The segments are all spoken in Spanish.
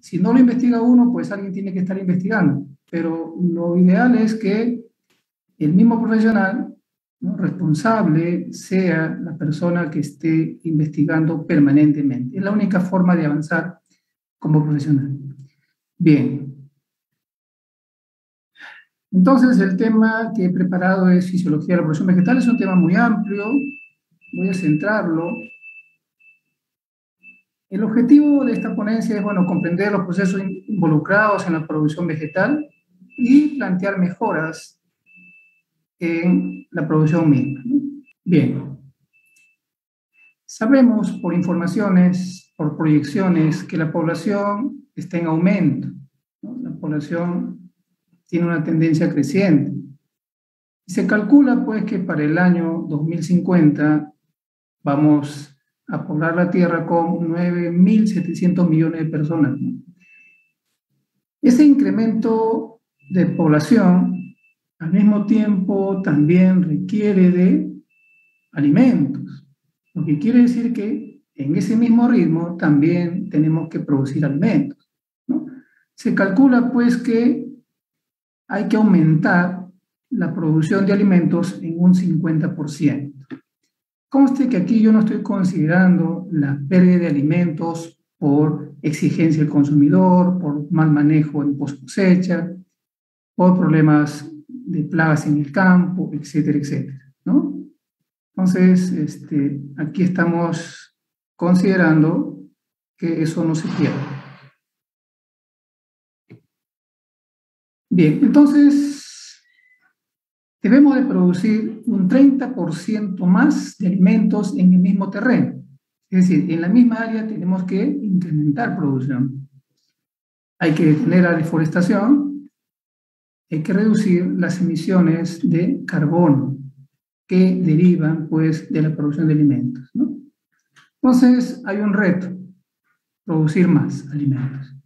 Si no lo investiga uno, pues alguien tiene que estar investigando. Pero lo ideal es que el mismo profesional, ¿no?, responsable sea la persona que esté investigando permanentemente. Es la única forma de avanzar como profesional. Bien. Entonces, el tema que he preparado es fisiología de la producción vegetal. Es un tema muy amplio. Voy a centrarlo. El objetivo de esta ponencia es, bueno, comprender los procesos involucrados en la producción vegetal y plantear mejoras en la producción misma. Bien. Sabemos por informaciones, por proyecciones, que la población está en aumento, ¿no? La población tiene una tendencia creciente. Se calcula, pues, que para el año 2050 vamos a poblar la Tierra con 9.700 millones de personas, ¿no? Ese incremento de población, al mismo tiempo, también requiere de alimentos, lo que quiere decir que en ese mismo ritmo también tenemos que producir alimentos, ¿no? Se calcula, pues, que hay que aumentar la producción de alimentos en un 50%. Conste que aquí yo no estoy considerando la pérdida de alimentos por exigencia del consumidor, por mal manejo en post cosecha, por problemas de plagas en el campo, etcétera, etcétera, ¿no? Entonces, aquí estamos considerando que eso no se pierde. Bien, entonces debemos de producir un 30% más de alimentos en el mismo terreno. Es decir, en la misma área tenemos que incrementar producción. Hay que detener la deforestación, hay que reducir las emisiones de carbono que derivan, pues, de la producción de alimentos, ¿no? Entonces, hay un reto: producir más alimentos.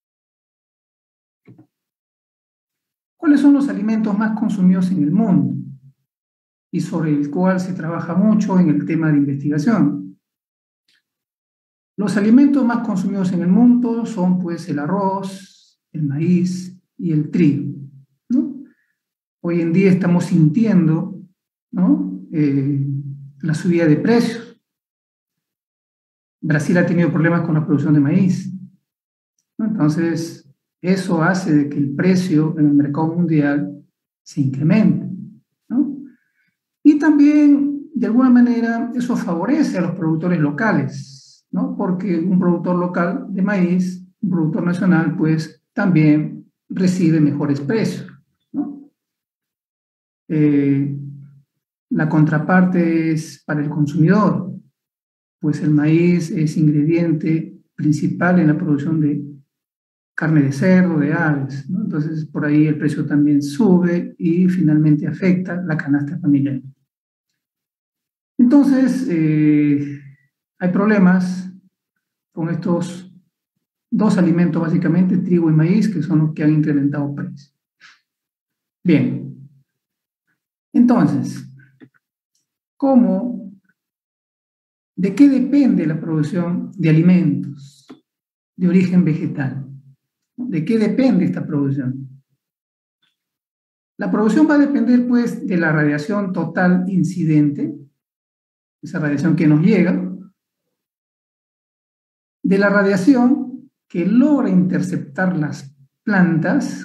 ¿Cuáles son los alimentos más consumidos en el mundo y sobre el cual se trabaja mucho en el tema de investigación? Los alimentos más consumidos en el mundo son, pues, el arroz, el maíz y el trigo, ¿no? Hoy en día estamos sintiendo, ¿no?, la subida de precios. Brasil ha tenido problemas con la producción de maíz, ¿no? Entonces, eso hace de que el precio en el mercado mundial se incremente, ¿no? Y también, de alguna manera, eso favorece a los productores locales, ¿no? Porque un productor local de maíz, un productor nacional, pues también recibe mejores precios, ¿no? La contraparte es para el consumidor, pues el maíz es ingrediente principal en la producción de carne de cerdo, de aves, ¿no? Entonces, por ahí el precio también sube y finalmente afecta la canasta familiar. Entonces, hay problemas con estos dos alimentos, básicamente, trigo y maíz, que son los que han incrementado precios. Bien. Entonces, ¿de qué depende la producción de alimentos de origen vegetal? ¿De qué depende esta producción? La producción va a depender, pues, de la radiación total incidente, esa radiación que nos llega, de la radiación que logra interceptar las plantas,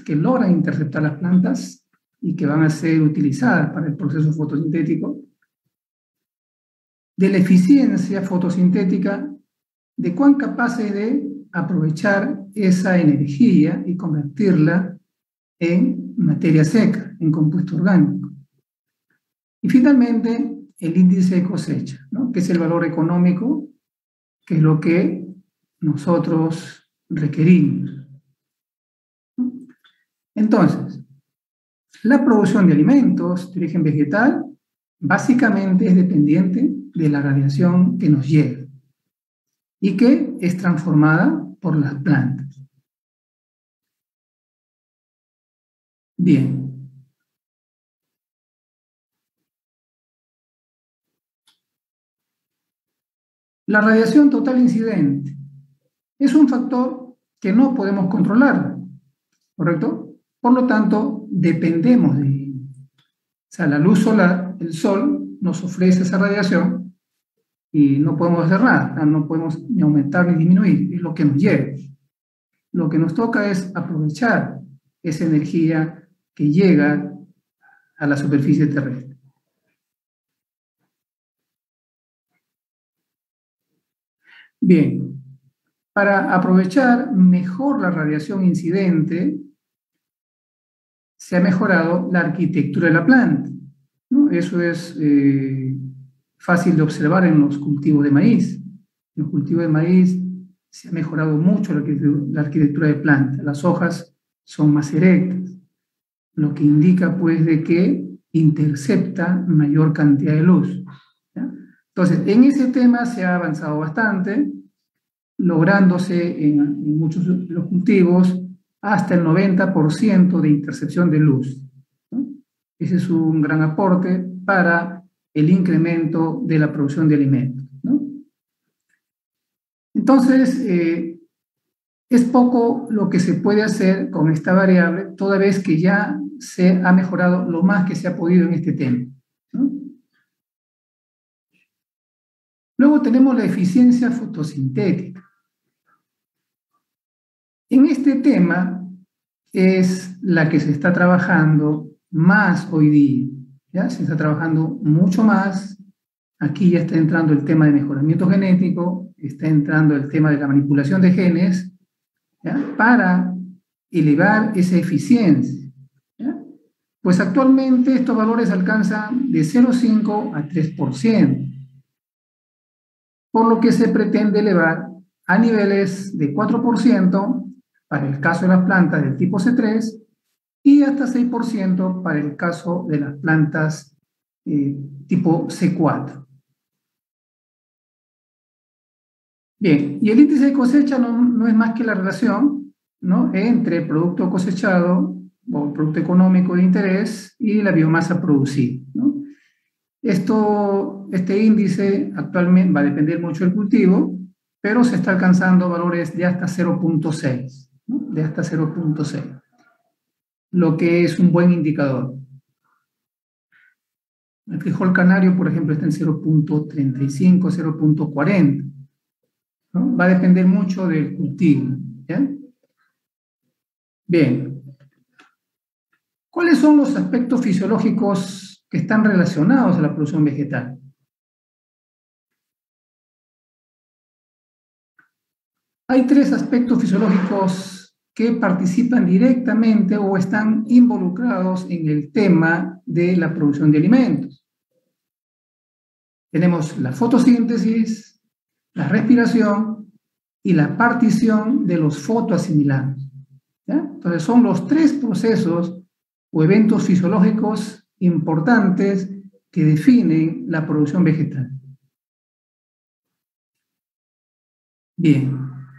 y que van a ser utilizadas para el proceso fotosintético, de la eficiencia fotosintética, de cuán capaces de aprovechar esa energía y convertirla en materia seca, en compuesto orgánico. Y finalmente, el índice de cosecha, ¿no?, que es el valor económico, que es lo que nosotros requerimos. Entonces, la producción de alimentos de origen vegetal básicamente es dependiente de la radiación que nos llega y que es transformada por las plantas. Bien. La radiación total incidente es un factor que no podemos controlar, ¿correcto? Por lo tanto, dependemos de ella. O sea, la luz solar, el sol, nos ofrece esa radiación y no podemos hacer nada, no podemos ni aumentar ni disminuir, es lo que nos llega. Lo que nos toca es aprovechar esa energía que llega a la superficie terrestre. Bien, para aprovechar mejor la radiación incidente, se ha mejorado la arquitectura de la planta, ¿no? Eso es fácil de observar en los cultivos de maíz. En los cultivos de maíz se ha mejorado mucho la arquitectura de planta. Las hojas son más erectas, lo que indica pues de que intercepta mayor cantidad de luz, ¿ya? Entonces, en ese tema se ha avanzado bastante, lográndose en muchos de los cultivos hasta el 90% de intercepción de luz, ¿no? Ese es un gran aporte para el incremento de la producción de alimentos, ¿no? Entonces, es poco lo que se puede hacer con esta variable, toda vez que ya se ha mejorado lo más que se ha podido en este tema, ¿no? Luego tenemos la eficiencia fotosintética. En este tema es la que se está trabajando más hoy día, ¿ya? Se está trabajando mucho más. Aquí ya está entrando el tema de mejoramiento genético, está entrando el tema de la manipulación de genes, ¿ya? Para elevar esa eficiencia, ¿ya? Pues actualmente estos valores alcanzan de 0,5 a 3%, por lo que se pretende elevar a niveles de 4% para el caso de las plantas del tipo C3 y hasta 6% para el caso de las plantas tipo C4. Bien, y el índice de cosecha no es más que la relación, ¿no?, entre el producto cosechado o el producto económico de interés y la biomasa producida, ¿no? Este índice actualmente va a depender mucho del cultivo, pero se está alcanzando valores de hasta 0,6, ¿no?, de hasta 0,6, lo que es un buen indicador. El frijol canario, por ejemplo, está en 0,35, 0,40, ¿no? Va a depender mucho del cultivo, ¿ya? Bien. ¿Cuáles son los aspectos fisiológicos que están relacionados a la producción vegetal? Hay tres aspectos fisiológicos que participan directamente o están involucrados en el tema de la producción de alimentos. Tenemos la fotosíntesis, la respiración y la partición de los fotoasimilados, ¿ya? Entonces son los tres procesos o eventos fisiológicos importantes que definen la producción vegetal. Bien.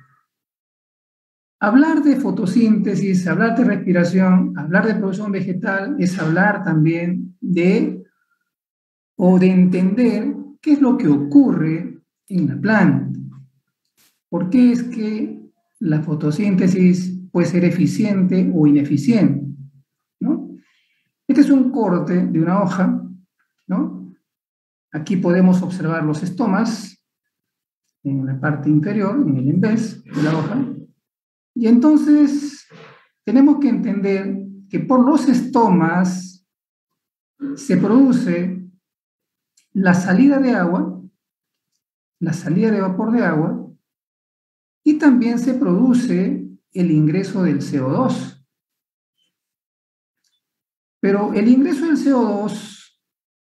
Hablar de fotosíntesis, hablar de respiración, hablar de producción vegetal es hablar también de entender qué es lo que ocurre en la planta. ¿Por qué es que la fotosíntesis puede ser eficiente o ineficiente, ¿no? Este es un corte de una hoja, ¿no? Aquí podemos observar los estomas en la parte inferior, en el embés de la hoja. Y entonces tenemos que entender que por los estomas se produce la salida de agua, la salida de vapor de agua, y también se produce el ingreso del CO2. Pero el ingreso del CO2,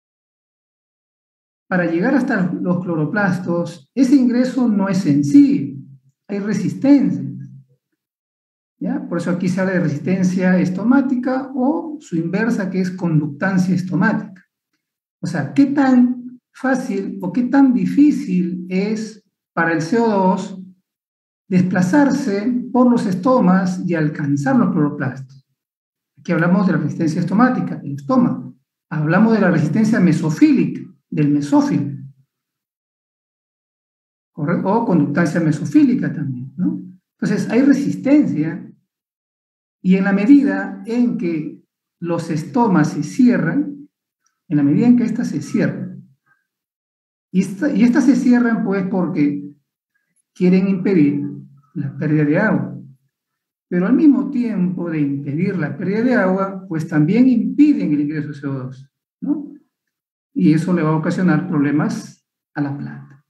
para llegar hasta los cloroplastos, ese ingreso no es sencillo, hay resistencia, ¿ya? Por eso aquí se habla de resistencia estomática o su inversa, que es conductancia estomática. O sea, ¿qué tan fácil o qué tan difícil es para el CO2 desplazarse por los estomas y alcanzar los cloroplastos? Aquí hablamos de la resistencia estomática, el estómago. Hablamos de la resistencia mesofílica, del mesófilo, o conductancia mesofílica también, ¿no? Entonces, hay resistencia y en la medida en que los estomas se cierran, en la medida en que éstas se cierran, y estas se cierran pues porque quieren impedir la pérdida de agua. Pero al mismo tiempo de impedir la pérdida de agua, pues también impiden el ingreso de CO2, ¿no? Y eso le va a ocasionar problemas a la planta.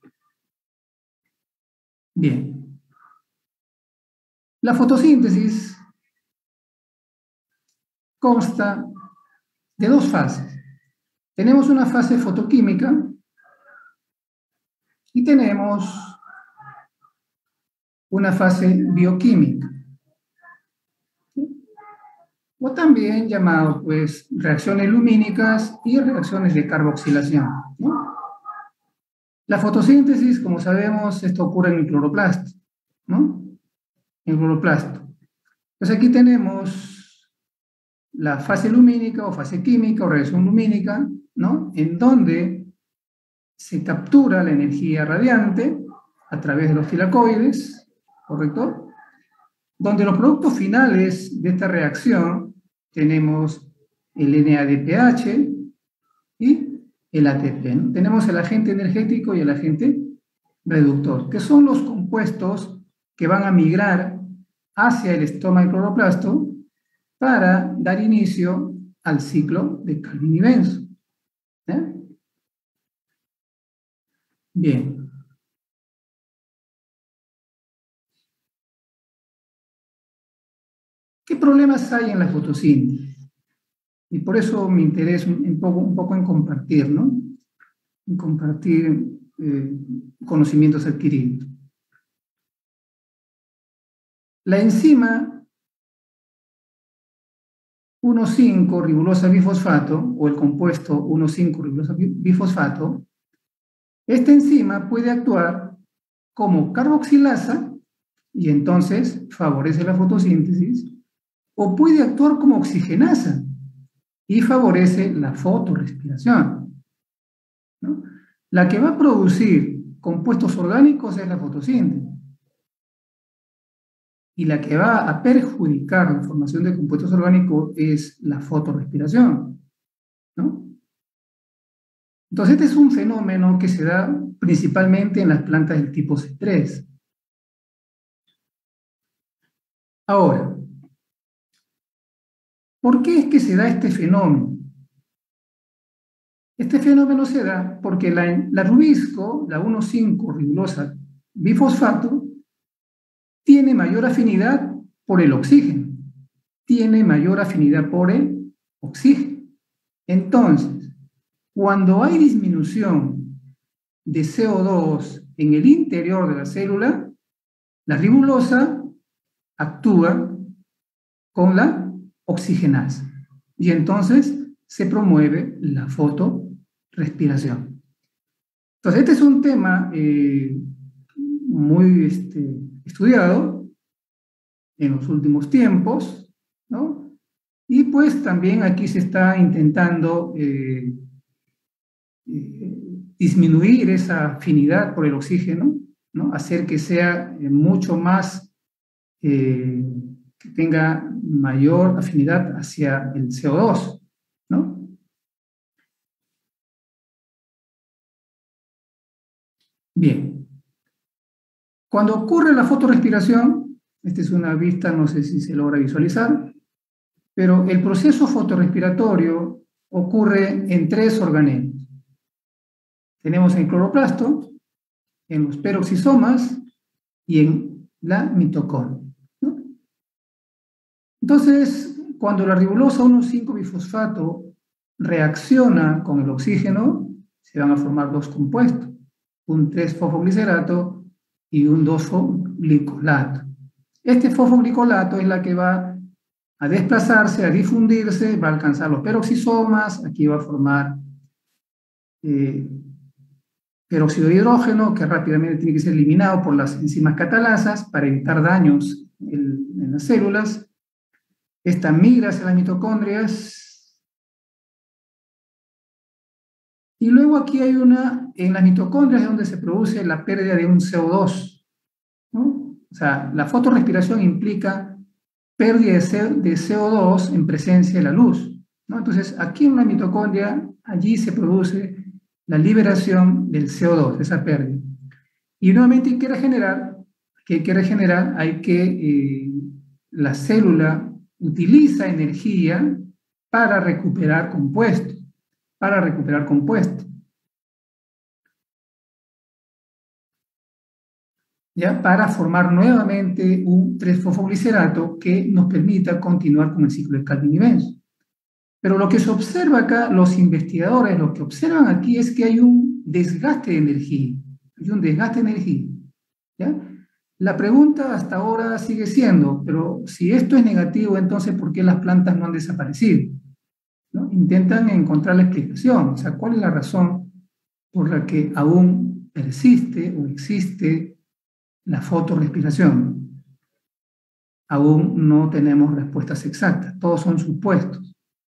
Bien. La fotosíntesis consta de dos fases. Tenemos una fase fotoquímica y tenemos una fase bioquímica, o también llamado pues reacciones lumínicas y reacciones de carboxilación, ¿no? La fotosíntesis, como sabemos, esto ocurre en el cloroplasto, ¿no? En el cloroplasto. Pues aquí tenemos la fase lumínica o fase química o reacción lumínica, ¿no? En donde se captura la energía radiante a través de los tilacoides, ¿correcto? Donde los productos finales de esta reacción tenemos el NADPH y el ATP, ¿no? Tenemos el agente energético y el agente reductor, que son los compuestos que van a migrar hacia el estoma del cloroplasto para dar inicio al ciclo de Calvin y Benson. ¿Eh? Bien. ¿Qué problemas hay en la fotosíntesis? Y por eso me interesa un poco en compartir, ¿no? En compartir conocimientos adquiridos. La enzima 1,5-ribulosa bifosfato, o el compuesto 1,5-ribulosa bifosfato, esta enzima puede actuar como carboxilasa y entonces favorece la fotosíntesis, o puede actuar como oxigenasa y favorece la fotorrespiración, ¿no? La que va a producir compuestos orgánicos es la fotosíntesis. Y la que va a perjudicar la formación de compuestos orgánicos es la fotorrespiración, ¿no? Entonces, este es un fenómeno que se da principalmente en las plantas del tipo C3. Ahora, ¿por qué es que se da este fenómeno? Este fenómeno se da porque la rubisco, la 1,5-ribulosa bifosfato, tiene mayor afinidad por el oxígeno. Tiene mayor afinidad por el oxígeno. Entonces, cuando hay disminución de CO2 en el interior de la célula, la ribulosa actúa con la oxigenasa. Y entonces se promueve la fotorrespiración. Entonces, este es un tema muy estudiado en los últimos tiempos, ¿no? Y pues también aquí se está intentando disminuir esa afinidad por el oxígeno, ¿no? Hacer que sea mucho más, que tenga mayor afinidad hacia el CO2, ¿no? Bien. Cuando ocurre la fotorrespiración, esta es una vista, no sé si se logra visualizar, pero el proceso fotorrespiratorio ocurre en 3 organelos. Tenemos en el cloroplasto, en los peroxisomas y en la mitocondria, ¿no? Entonces, cuando la ribulosa 1,5-bifosfato reacciona con el oxígeno, se van a formar 2 compuestos, un 3-fosfoglicerato y un 2-fosfoglicolato. Este fosfoglicolato es la que va a desplazarse, a difundirse, va a alcanzar los peroxisomas, aquí va a formar peróxido de hidrógeno, que rápidamente tiene que ser eliminado por las enzimas catalasas para evitar daños en las células. Esta migra hacia las mitocondrias. Y luego aquí hay en las mitocondrias es donde se produce la pérdida de un CO2, ¿no? O sea, la fotorrespiración implica pérdida de CO2 en presencia de la luz, ¿no? Entonces, aquí en la mitocondria, allí se produce la liberación del CO2, esa pérdida. Y nuevamente hay que regenerar, la célula utiliza energía para recuperar compuesto, ¿ya? Para formar nuevamente un 3-fosfoglicerato que nos permita continuar con el ciclo de Calvin y Benson. Pero lo que se observa acá, los investigadores, lo que observan aquí es que hay un desgaste de energía, ¿ya? La pregunta hasta ahora sigue siendo, pero si esto es negativo, entonces ¿por qué las plantas no han desaparecido? ¿No? Intentan encontrar la explicación, o sea, ¿cuál es la razón por la que aún persiste o existe la fotorrespiración? Aún no tenemos respuestas exactas, todos son supuestos.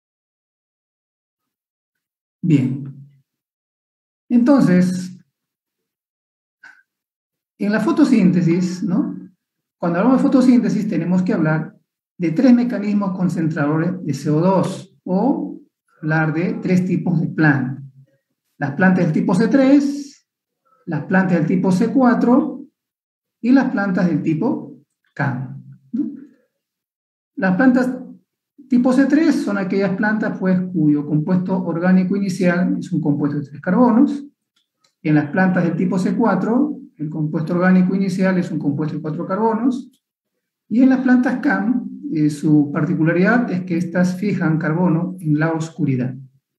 Bien, entonces, en la fotosíntesis, ¿no? Cuando hablamos de fotosíntesis tenemos que hablar de 3 mecanismos concentradores de CO2 o hablar de 3 tipos de plantas. Las plantas del tipo C3, las plantas del tipo C4 y las plantas del tipo CAM, ¿no? Las plantas tipo C3 son aquellas plantas pues, cuyo compuesto orgánico inicial es un compuesto de 3 carbonos. En las plantas del tipo C4, el compuesto orgánico inicial es un compuesto de 4 carbonos. Y en las plantas CAM, su particularidad es que estas fijan carbono en la oscuridad.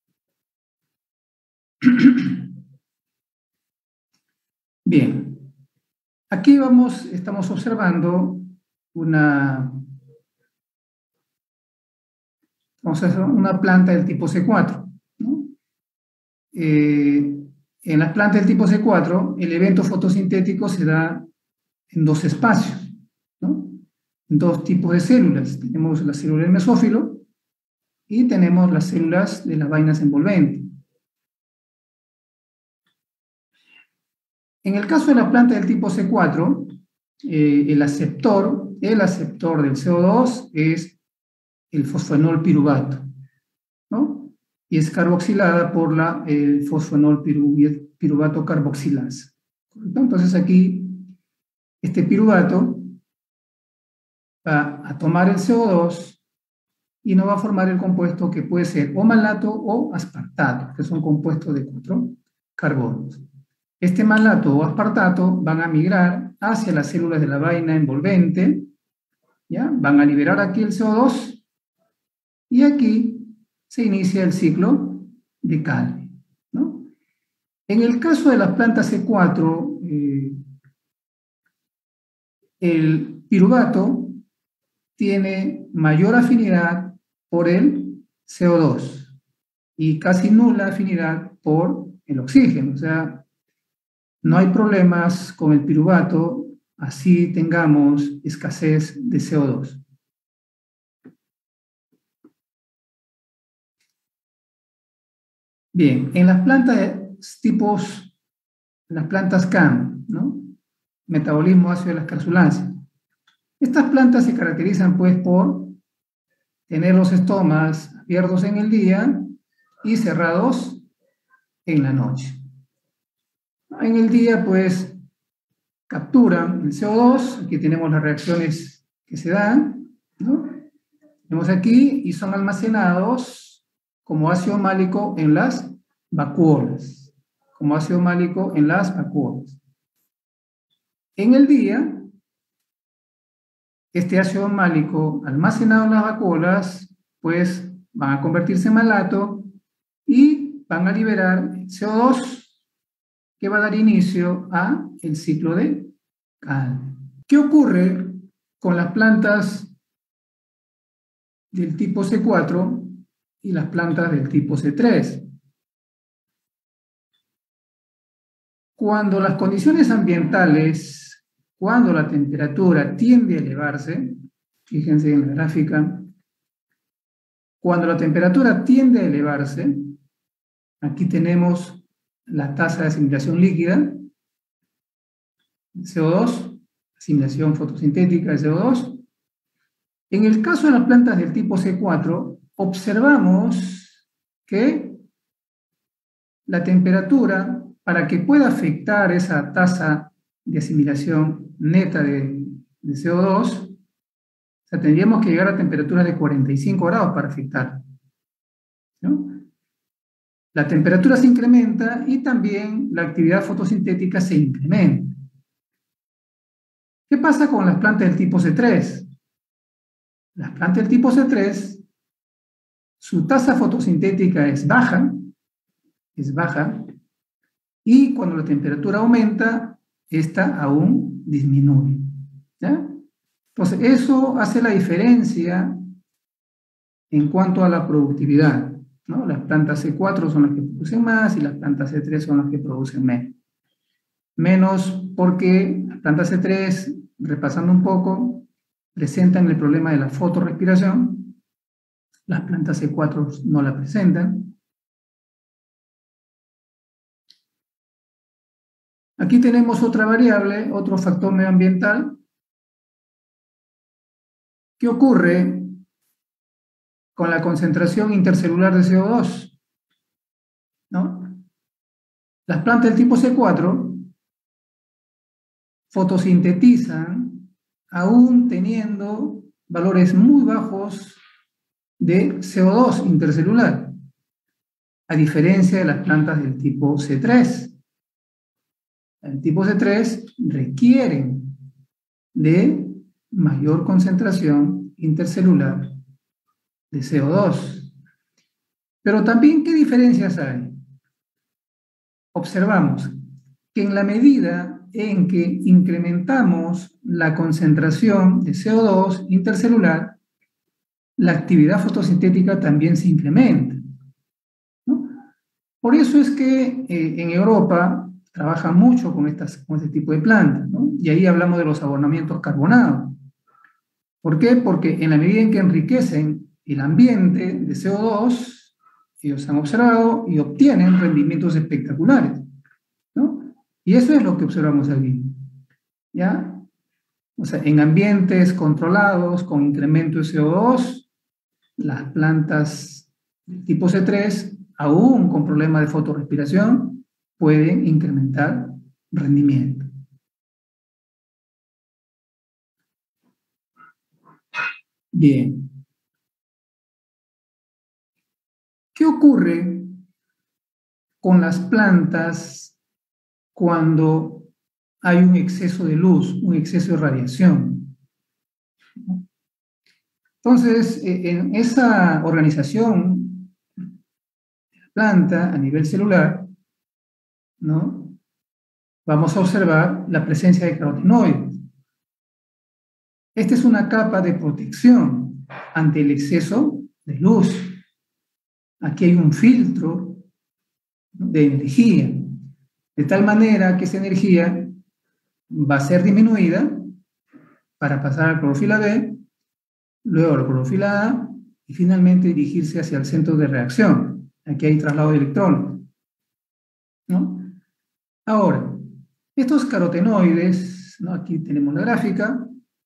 Bien, aquí estamos observando una planta del tipo C4, ¿no? En las plantas del tipo C4, el evento fotosintético se da en 2 espacios, ¿no? En 2 tipos de células. Tenemos la célula del mesófilo y tenemos las células de las vainas envolventes. En el caso de la planta del tipo C4, el aceptor del CO2 es el fosfonol piruvato, ¿no? Y es carboxilada por la fosfonol piruvato carboxilasa. Entonces aquí, este piruvato va a tomar el CO2 y no va a formar el compuesto que puede ser o malato o aspartato, que son compuestos de 4 carbonos. Este malato o aspartato van a migrar hacia las células de la vaina envolvente, ¿ya? Van a liberar aquí el CO2 y aquí se inicia el ciclo de Calvin, ¿no? En el caso de las plantas C4, el piruvato tiene mayor afinidad por el CO2 y casi nula afinidad por el oxígeno. O sea, no hay problemas con el piruvato, así tengamos escasez de CO2. Bien, en las plantas CAM, ¿no? Metabolismo ácido de las carculancias. Estas plantas se caracterizan pues por tener los estomas abiertos en el día y cerrados en la noche. En el día pues capturan el CO2, aquí tenemos las reacciones que se dan, ¿no? Tenemos aquí y son almacenados como ácido málico en las vacuolas, En el día, este ácido málico almacenado en las vacuolas, pues van a convertirse en malato y van a liberar CO2 que va a dar inicio a el ciclo de Calvin. ¿Qué ocurre con las plantas del tipo C4 y las plantas del tipo C3? Cuando las condiciones ambientales, cuando la temperatura tiende a elevarse, fíjense en la gráfica, cuando la temperatura tiende a elevarse, aquí tenemos la tasa de asimilación líquida, CO2, asimilación fotosintética de CO2. En el caso de las plantas del tipo C4, observamos que la temperatura, para que pueda afectar esa tasa de asimilación neta de CO2, o sea, tendríamos que llegar a temperaturas de 45 grados para afectar, ¿no? La temperatura se incrementa y también la actividad fotosintética se incrementa. ¿Qué pasa con las plantas del tipo C3? Las plantas del tipo C3, su tasa fotosintética es baja, y cuando la temperatura aumenta, esta aún disminuye, ¿ya? Entonces, eso hace la diferencia en cuanto a la productividad, ¿no? Las plantas C4 son las que producen más y las plantas C3 son las que producen menos. Menos porque las plantas C3, repasando un poco, presentan el problema de la fotorrespiración, las plantas C4 no la presentan. Aquí tenemos otra variable, otro factor medioambiental. ¿Qué ocurre con la concentración intercelular de CO2? ¿No? Las plantas del tipo C4 fotosintetizan aún teniendo valores muy bajos de CO2 intercelular, a diferencia de las plantas del tipo C3. El tipo C3 requieren de mayor concentración intercelular de CO2. Pero también, ¿qué diferencias hay? Observamos que en la medida en que incrementamos la concentración de CO2 intercelular, la actividad fotosintética también se incrementa, ¿no? Por eso es que en Europa trabajan mucho con este tipo de plantas, ¿no? Y ahí hablamos de los abonamientos carbonados. ¿Por qué? Porque en la medida en que enriquecen el ambiente de CO2, ellos han observado y obtienen rendimientos espectaculares, ¿no? Y eso es lo que observamos aquí, ¿ya? O sea, en ambientes controlados con incremento de CO2, las plantas del tipo C3, aún con problemas de fotorrespiración, pueden incrementar rendimiento. Bien. ¿Qué ocurre con las plantas cuando hay un exceso de luz, un exceso de radiación? Entonces, en esa organización de la planta a nivel celular, ¿no?, vamos a observar la presencia de carotenoides. Esta es una capa de protección ante el exceso de luz. Aquí hay un filtro de energía, de tal manera que esa energía va a ser disminuida para pasar a la clorofila B, luego a la clorofila A y finalmente dirigirse hacia el centro de reacción. Aquí hay traslado de electrones, ¿no? Ahora, estos carotenoides, ¿no?, aquí tenemos la gráfica.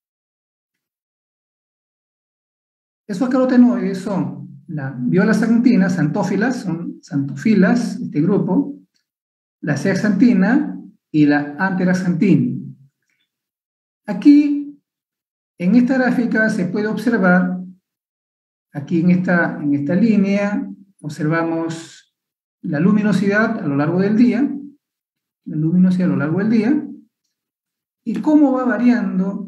Estos carotenoides son la violaxantina, xantófilas, son xantofilas, este grupo, la zeaxantina y la anteraxantina. Aquí, en esta gráfica, se puede observar, aquí en esta línea, observamos la luminosidad a lo largo del día, y cómo va variando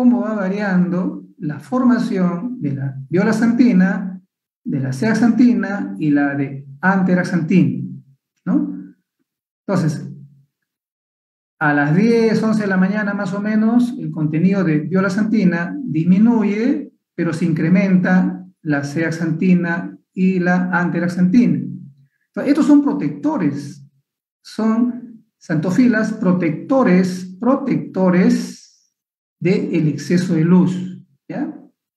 la formación de la violaxantina, de la zeaxantina y la de anteraxantina, ¿no? Entonces, a las 10, 11 de la mañana más o menos, el contenido de violaxantina disminuye, pero se incrementa la zeaxantina y la anteraxantina. Entonces, estos son protectores, son xantofilas protectores del exceso de luz, ¿ya?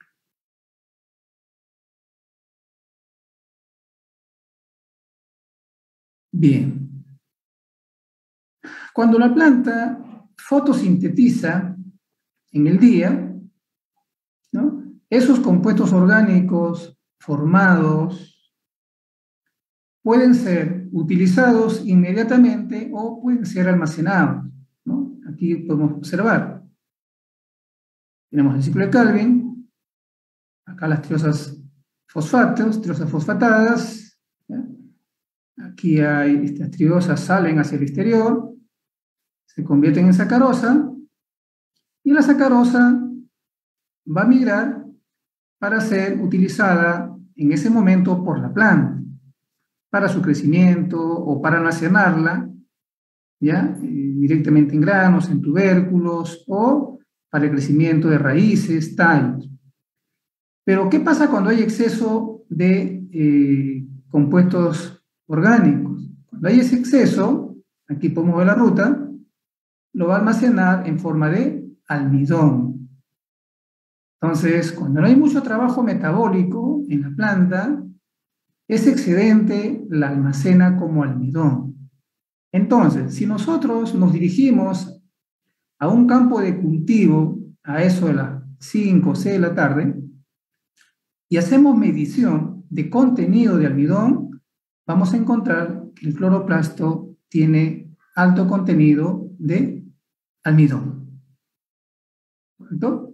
Bien. Cuando la planta fotosintetiza, en el día, ¿no? Esos compuestos orgánicos formados pueden ser utilizados inmediatamente o pueden ser almacenados, ¿no? Aquí podemos observar. Tenemos el ciclo de Calvin, acá las triosas fosfatadas, ¿ya? Aquí hay estas triosas salen hacia el exterior, se convierten en sacarosa, y la sacarosa va a migrar para ser utilizada en ese momento por la planta, para su crecimiento o para almacenarla, ¿ya? Directamente en granos, en tubérculos o para el crecimiento de raíces, tallos. Pero, ¿qué pasa cuando hay exceso de compuestos orgánicos? Cuando hay ese exceso, aquí podemos ver la ruta, lo va a almacenar en forma de almidón. Entonces, cuando no hay mucho trabajo metabólico en la planta, ese excedente la almacena como almidón. Entonces, si nosotros nos dirigimos a un campo de cultivo a eso de las 5 o 6 de la tarde y hacemos medición de contenido de almidón, vamos a encontrar que el cloroplasto tiene alto contenido de almidón. ¿Correcto?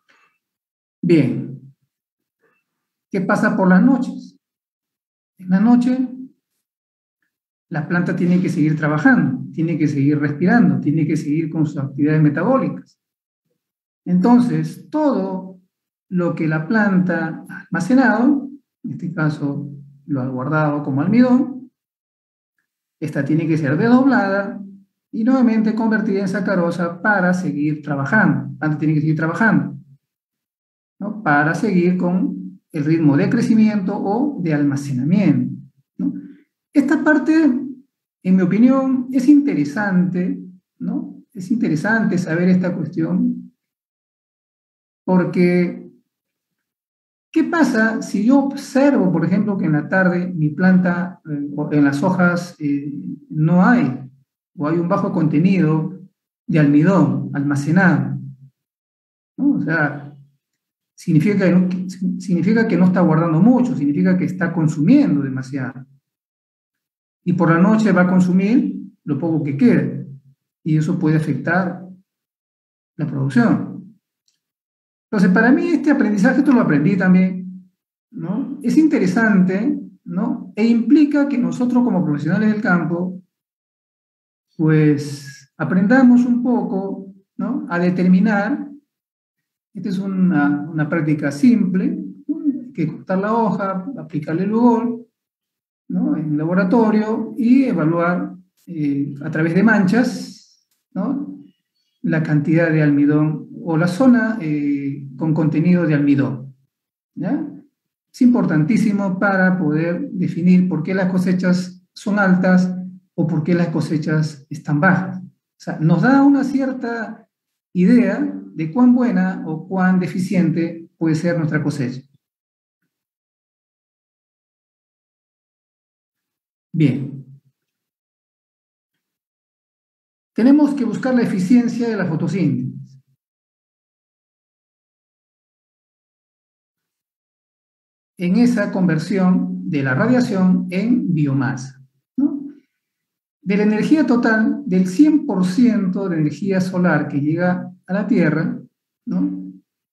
Bien. ¿Qué pasa por las noches? En la noche, la planta tiene que seguir trabajando, tiene que seguir respirando, tiene que seguir con sus actividades metabólicas. Entonces, todo lo que la planta ha almacenado, en este caso lo ha guardado como almidón, esta tiene que ser desdoblada y nuevamente convertida en sacarosa para seguir trabajando. La planta tiene que seguir trabajando, ¿no? Para seguir con el ritmo de crecimiento o de almacenamiento, ¿no? Esta parte, en mi opinión, es interesante, ¿no? Es interesante saber esta cuestión, porque ¿qué pasa si yo observo, por ejemplo, que en la tarde mi planta, en las hojas, no hay, o hay un bajo contenido de almidón almacenado, ¿no? O sea, significa que no está guardando mucho, significa que está consumiendo demasiado. Y por la noche va a consumir lo poco que quede, y eso puede afectar la producción. Entonces, para mí este aprendizaje, esto lo aprendí también, ¿no? Es interesante, ¿no? E implica que nosotros como profesionales del campo, pues, aprendamos un poco, ¿no? A determinar, esta es una práctica simple, ¿no? Hay que cortar la hoja, aplicarle el Lugol, ¿no? En el laboratorio y evaluar a través de manchas, ¿no? La cantidad de almidón o la zona con contenido de almidón, ¿ya? Es importantísimo para poder definir por qué las cosechas son altas o por qué las cosechas están bajas. O sea, nos da una cierta idea de cuán buena o cuán deficiente puede ser nuestra cosecha. Bien. Tenemos que buscar la eficiencia de la fotosíntesis. En esa conversión de la radiación en biomasa, ¿no? De la energía total, del 100% de energía solar que llega a la Tierra, ¿no?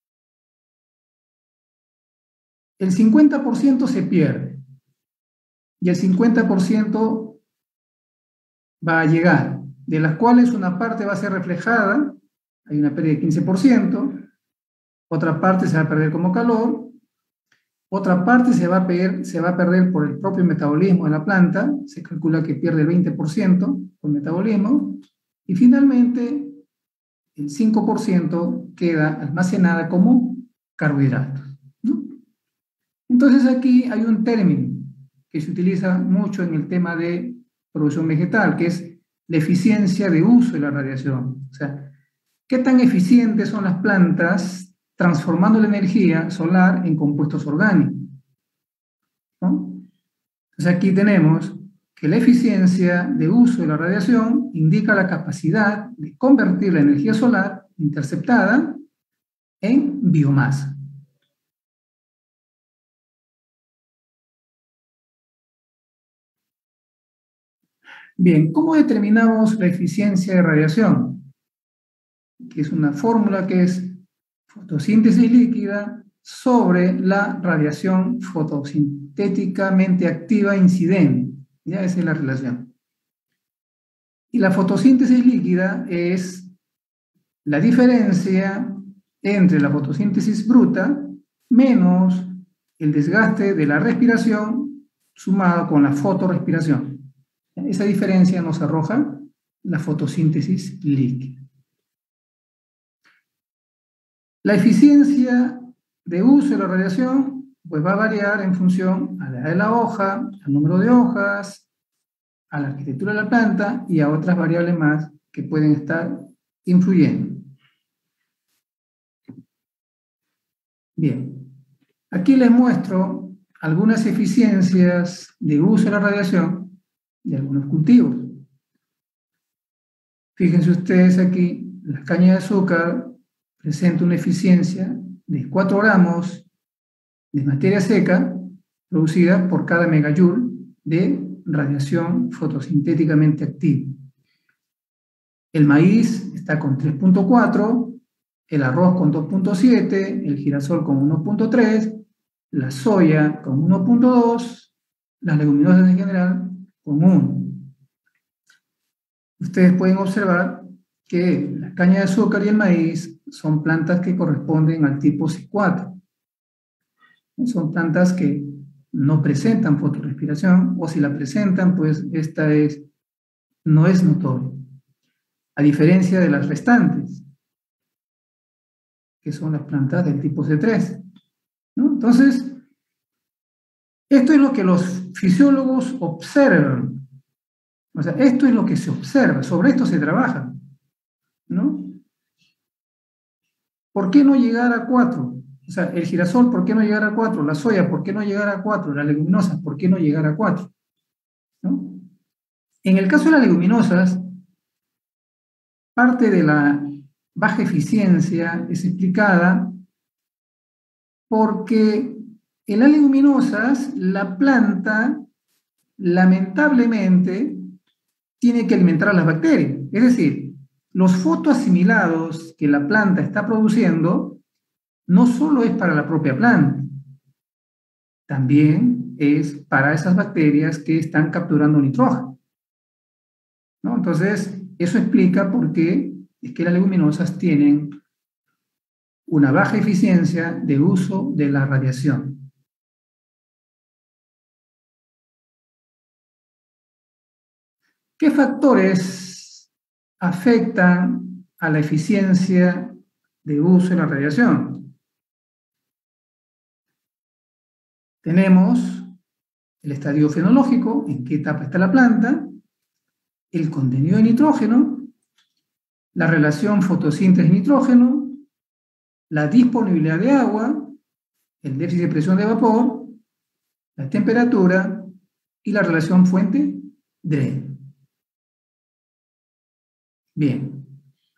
El 50% se pierde y el 50% va a llegar, de las cuales una parte va a ser reflejada, hay una pérdida de 15%, otra parte se va a perder como calor, otra parte se va a perder por el propio metabolismo de la planta, se calcula que pierde el 20% por metabolismo, y finalmente el 5% queda almacenada como carbohidratos, ¿no? Entonces aquí hay un término que se utiliza mucho en el tema de producción vegetal, que es la eficiencia de uso de la radiación. O sea, ¿qué tan eficientes son las plantas transformando la energía solar en compuestos orgánicos? ¿No? Entonces aquí tenemos que la eficiencia de uso de la radiación indica la capacidad de convertir la energía solar interceptada en biomasa. Bien, ¿cómo determinamos la eficiencia de radiación? Que es una fórmula que es fotosíntesis líquida sobre la radiación fotosintéticamente activa incidente. Ya esa es la relación. Y la fotosíntesis líquida es la diferencia entre la fotosíntesis bruta menos el desgaste de la respiración sumado con la fotorrespiración. Esa diferencia nos arroja la fotosíntesis líquida. La eficiencia de uso de la radiación pues va a variar en función a la edad de la hoja, al número de hojas, a la arquitectura de la planta y a otras variables más que pueden estar influyendo. Bien, aquí les muestro algunas eficiencias de uso de la radiación de algunos cultivos. Fíjense ustedes aquí, la caña de azúcar presenta una eficiencia de 4 gramos de materia seca producida por cada megajoule de radiación fotosintéticamente activa. El maíz está con 3.4, el arroz con 2.7, el girasol con 1.3, la soya con 1.2, las leguminosas en general con 1. Ustedes pueden observar que la caña de azúcar y el maíz son plantas que corresponden al tipo C4. Son plantas que no presentan fotorrespiración, o si la presentan, pues esta no es notoria. A diferencia de las restantes, que son las plantas del tipo C3, ¿no? Entonces, esto es lo que los fisiólogos observan. O sea, esto es lo que se observa, sobre esto se trabaja, ¿no? ¿Por qué no llegar a 4? O sea, el girasol, ¿por qué no llegar a 4? La soya, ¿por qué no llegar a 4? Las leguminosas, ¿por qué no llegar a 4? ¿No? En el caso de las leguminosas, parte de la baja eficiencia es explicada porque en las leguminosas la planta lamentablemente tiene que alimentar a las bacterias. Es decir, los fotoasimilados que la planta está produciendo no solo es para la propia planta, también es para esas bacterias que están capturando nitrógeno, ¿no? Entonces, eso explica por qué es que las leguminosas tienen una baja eficiencia de uso de la radiación. ¿Qué factores afectan a la eficiencia de uso de la radiación? Tenemos el estadio fenológico, en qué etapa está la planta, el contenido de nitrógeno, la relación fotosíntesis-nitrógeno, la disponibilidad de agua, el déficit de presión de vapor, la temperatura y la relación fuente-dreno. Bien.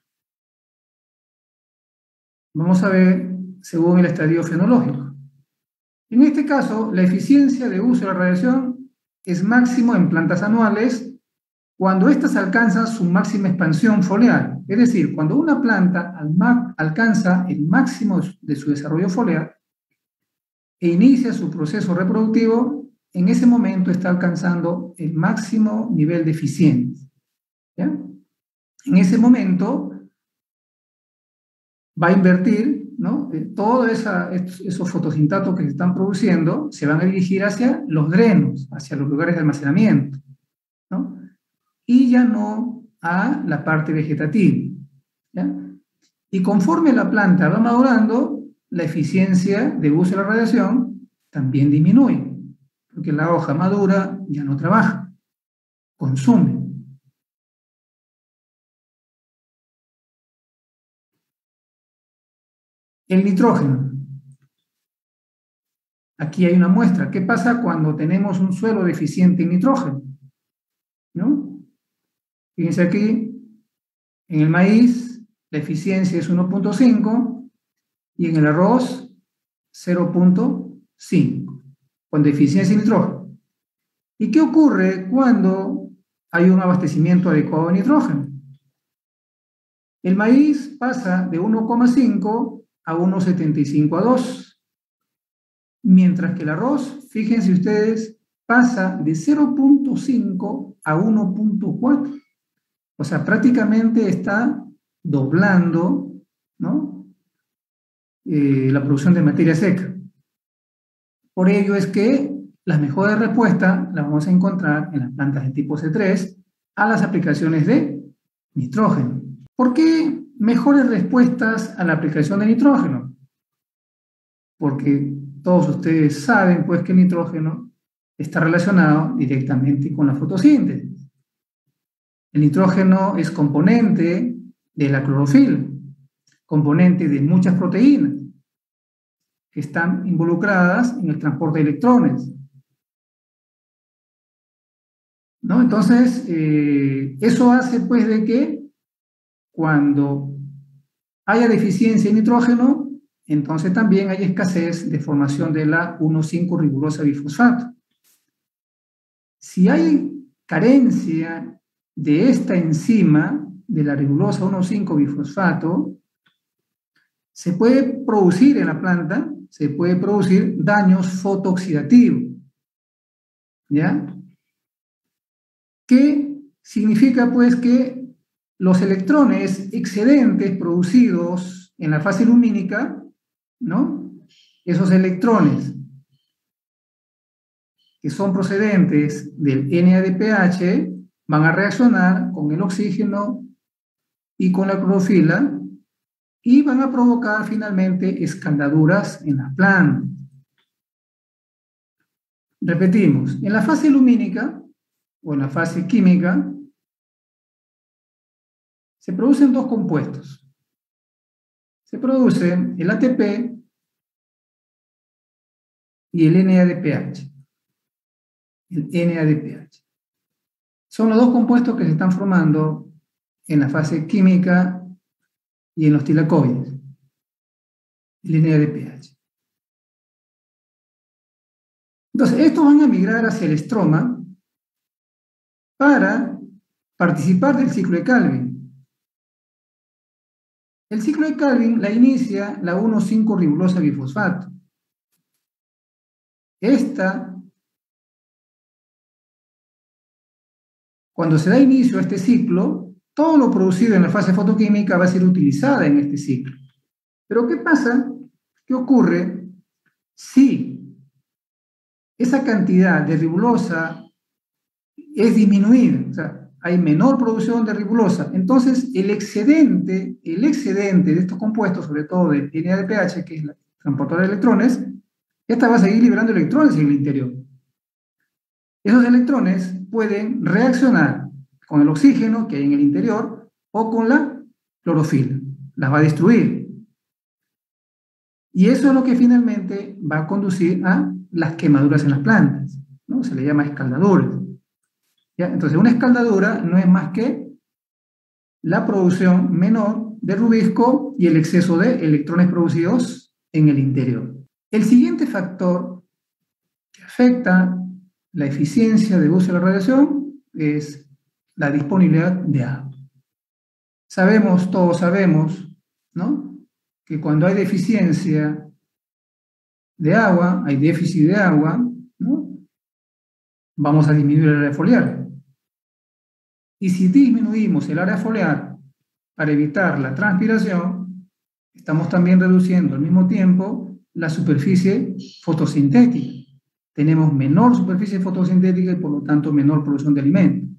Vamos a ver según el estadio fenológico. En este caso, la eficiencia de uso de la radiación es máximo en plantas anuales cuando éstas alcanzan su máxima expansión foliar. Es decir, cuando una planta alcanza el máximo de su desarrollo foliar e inicia su proceso reproductivo, en ese momento está alcanzando el máximo nivel de eficiencia. ¿Ya? En ese momento va a invertir, ¿no? Todos esos fotosintatos que se están produciendo se van a dirigir hacia los drenos, hacia los lugares de almacenamiento, ¿no? Y ya no a la parte vegetativa, ¿ya? Y conforme la planta va madurando, la eficiencia de uso de la radiación también disminuye, porque la hoja madura ya no trabaja, consume. El nitrógeno. Aquí hay una muestra. ¿Qué pasa cuando tenemos un suelo deficiente en nitrógeno? ¿No? Fíjense aquí, en el maíz la eficiencia es 1.5, y en el arroz 0.5, con deficiencia de nitrógeno. ¿Y qué ocurre cuando hay un abastecimiento adecuado de nitrógeno? El maíz pasa de 1,5 a 1,75 a 2, mientras que el arroz, fíjense ustedes, pasa de 0.5 a 1.4. O sea, prácticamente está doblando, ¿no?, la producción de materia seca. Por ello es que las mejores respuestas las vamos a encontrar en las plantas de tipo C3 a las aplicaciones de nitrógeno. ¿Por qué mejores respuestas a la aplicación de nitrógeno? Porque todos ustedes saben, pues, que el nitrógeno está relacionado directamente con la fotosíntesis. El nitrógeno es componente de la clorofila, componente de muchas proteínas que están involucradas en el transporte de electrones, ¿no? Entonces, eso hace, pues, de que cuando haya deficiencia de nitrógeno, entonces también hay escasez de formación de la 1,5-ribulosa bifosfato. Si hay carencia de esta enzima, de la ribulosa 1,5-bifosfato, se puede producir en la planta, se puede producir daños fotooxidativos, ¿ya? ¿Qué significa, pues, que los electrones excedentes producidos en la fase lumínica, ¿no?, esos electrones que son procedentes del NADPH van a reaccionar con el oxígeno y con la clorofila y van a provocar finalmente escaldaduras en la planta. Repetimos, en la fase lumínica o en la fase química se producen dos compuestos. Se produce el ATP y el NADPH. El NADPH. Son los dos compuestos que se están formando en la fase química y en los tilacoides. El NADPH. Entonces, estos van a migrar hacia el estroma para participar del ciclo de Calvin. El ciclo de Calvin la inicia la 1,5-ribulosa bifosfato. Cuando se da inicio a este ciclo, todo lo producido en la fase fotoquímica va a ser utilizada en este ciclo. Pero ¿qué pasa? ¿Qué ocurre si esa cantidad de ribulosa es disminuida? O sea, hay menor producción de ribulosa. Entonces, el excedente de estos compuestos, sobre todo del NADPH, que es la transportadora de electrones, esta va a seguir liberando electrones en el interior. Esos electrones pueden reaccionar con el oxígeno que hay en el interior o con la clorofila. Las va a destruir. Y eso es lo que finalmente va a conducir a las quemaduras en las plantas, ¿no? Se le llama escaldadura. ¿Ya? Entonces, una escaldadura no es más que la producción menor de rubisco y el exceso de electrones producidos en el interior. El siguiente factor que afecta la eficiencia de uso de la radiación es la disponibilidad de agua. Todos sabemos, ¿no?, que cuando hay deficiencia de agua, hay déficit de agua, ¿no?, vamos a disminuir el área foliar. Y si disminuimos el área foliar para evitar la transpiración, estamos también reduciendo al mismo tiempo la superficie fotosintética. Tenemos menor superficie fotosintética y por lo tanto menor producción de alimentos.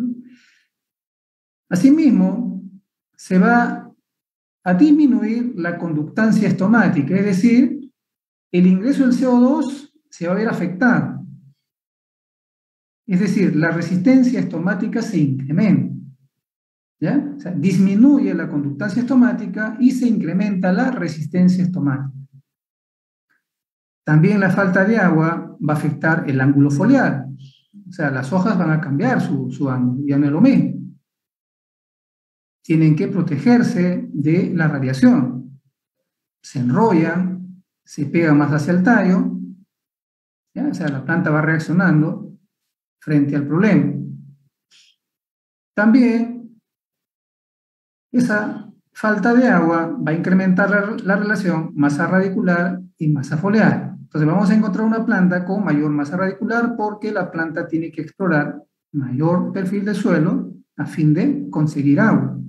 Asimismo, se va a disminuir la conductancia estomática, es decir, el ingreso del CO2 se va a ver afectado. Es decir, la resistencia estomática se incrementa, ¿ya? O sea, disminuye la conductancia estomática y se incrementa la resistencia estomática. También la falta de agua va a afectar el ángulo foliar. O sea, las hojas van a cambiar su ángulo, ya no es lo mismo. Tienen que protegerse de la radiación. se enrollan, se pegan más hacia el tallo, ¿ya? O sea, la planta va reaccionando frente al problema. También, esa falta de agua va a incrementar la relación masa radicular y masa foliar. Entonces vamos a encontrar una planta con mayor masa radicular porque la planta tiene que explorar mayor perfil de suelo a fin de conseguir agua.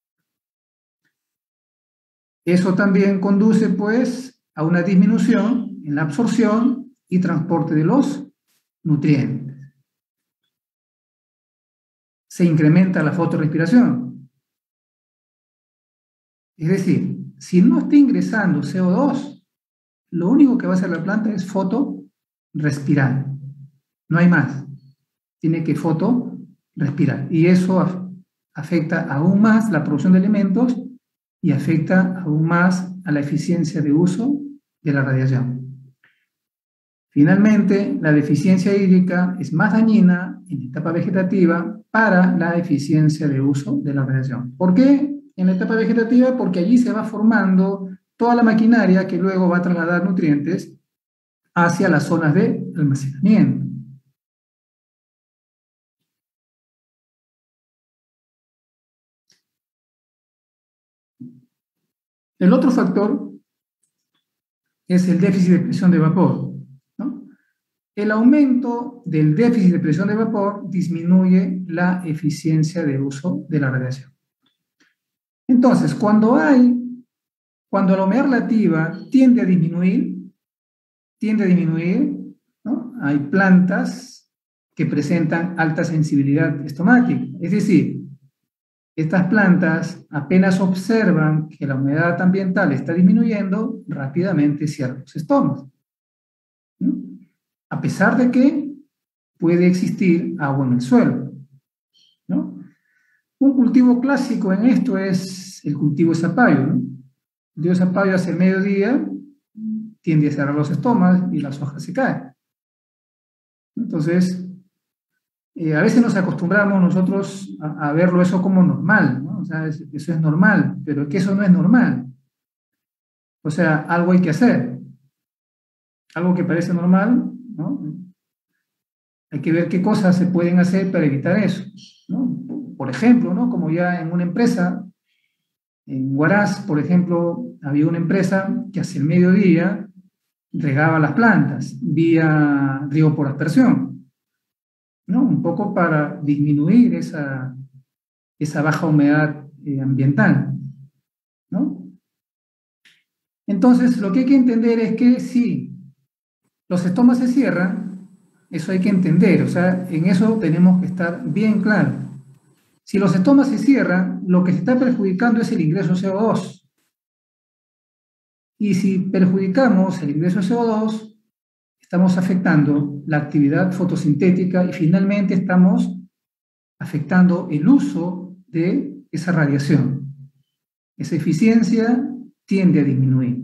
Eso también conduce, pues, a una disminución en la absorción y transporte de los nutrientes. Se incrementa la fotorrespiración. Es decir, si no está ingresando CO2, lo único que va a hacer la planta es fotorespirar. No hay más. Tiene que fotorespirar. Y eso afecta aún más la producción de alimentos y afecta aún más a la eficiencia de uso de la radiación. Finalmente, la deficiencia hídrica es más dañina en la etapa vegetativa para la eficiencia de uso de la radiación. ¿Por qué en la etapa vegetativa? Porque allí se va formando toda la maquinaria que luego va a trasladar nutrientes hacia las zonas de almacenamiento. El otro factor es el déficit de presión de vapor, ¿no? El aumento del déficit de presión de vapor disminuye la eficiencia de uso de la radiación. Entonces, cuando la humedad relativa tiende a disminuir, ¿no? Hay plantas que presentan alta sensibilidad estomática, es decir, estas plantas apenas observan que la humedad ambiental está disminuyendo, rápidamente cierran los estómagos, ¿no? A pesar de que puede existir agua en el suelo, ¿no? Un cultivo clásico en esto es el cultivo de zapallo, ¿no? El cultivo de zapallo hacia el mediodía tiende a cerrar los estómagos y las hojas se caen. Entonces, a veces nos acostumbramos nosotros a verlo eso como normal, ¿no? O sea, eso es normal, pero es que eso no es normal. O sea, algo hay que hacer. Algo que parece normal, ¿no? Hay que ver qué cosas se pueden hacer para evitar eso, ¿no? Por ejemplo, ¿no? Como ya en una empresa, en Huaraz, por ejemplo, había una empresa que hacia el mediodía regaba las plantas vía riego por aspersión, ¿no? Un poco para disminuir esa baja humedad ambiental, ¿no? Entonces, lo que hay que entender es que si los estomas se cierran, eso hay que entender, o sea, en eso tenemos que estar bien claros. Si los estomas se cierran, lo que se está perjudicando es el ingreso de CO2. Y si perjudicamos el ingreso de CO2, estamos afectando la actividad fotosintética y finalmente estamos afectando el uso de esa radiación. Esa eficiencia tiende a disminuir.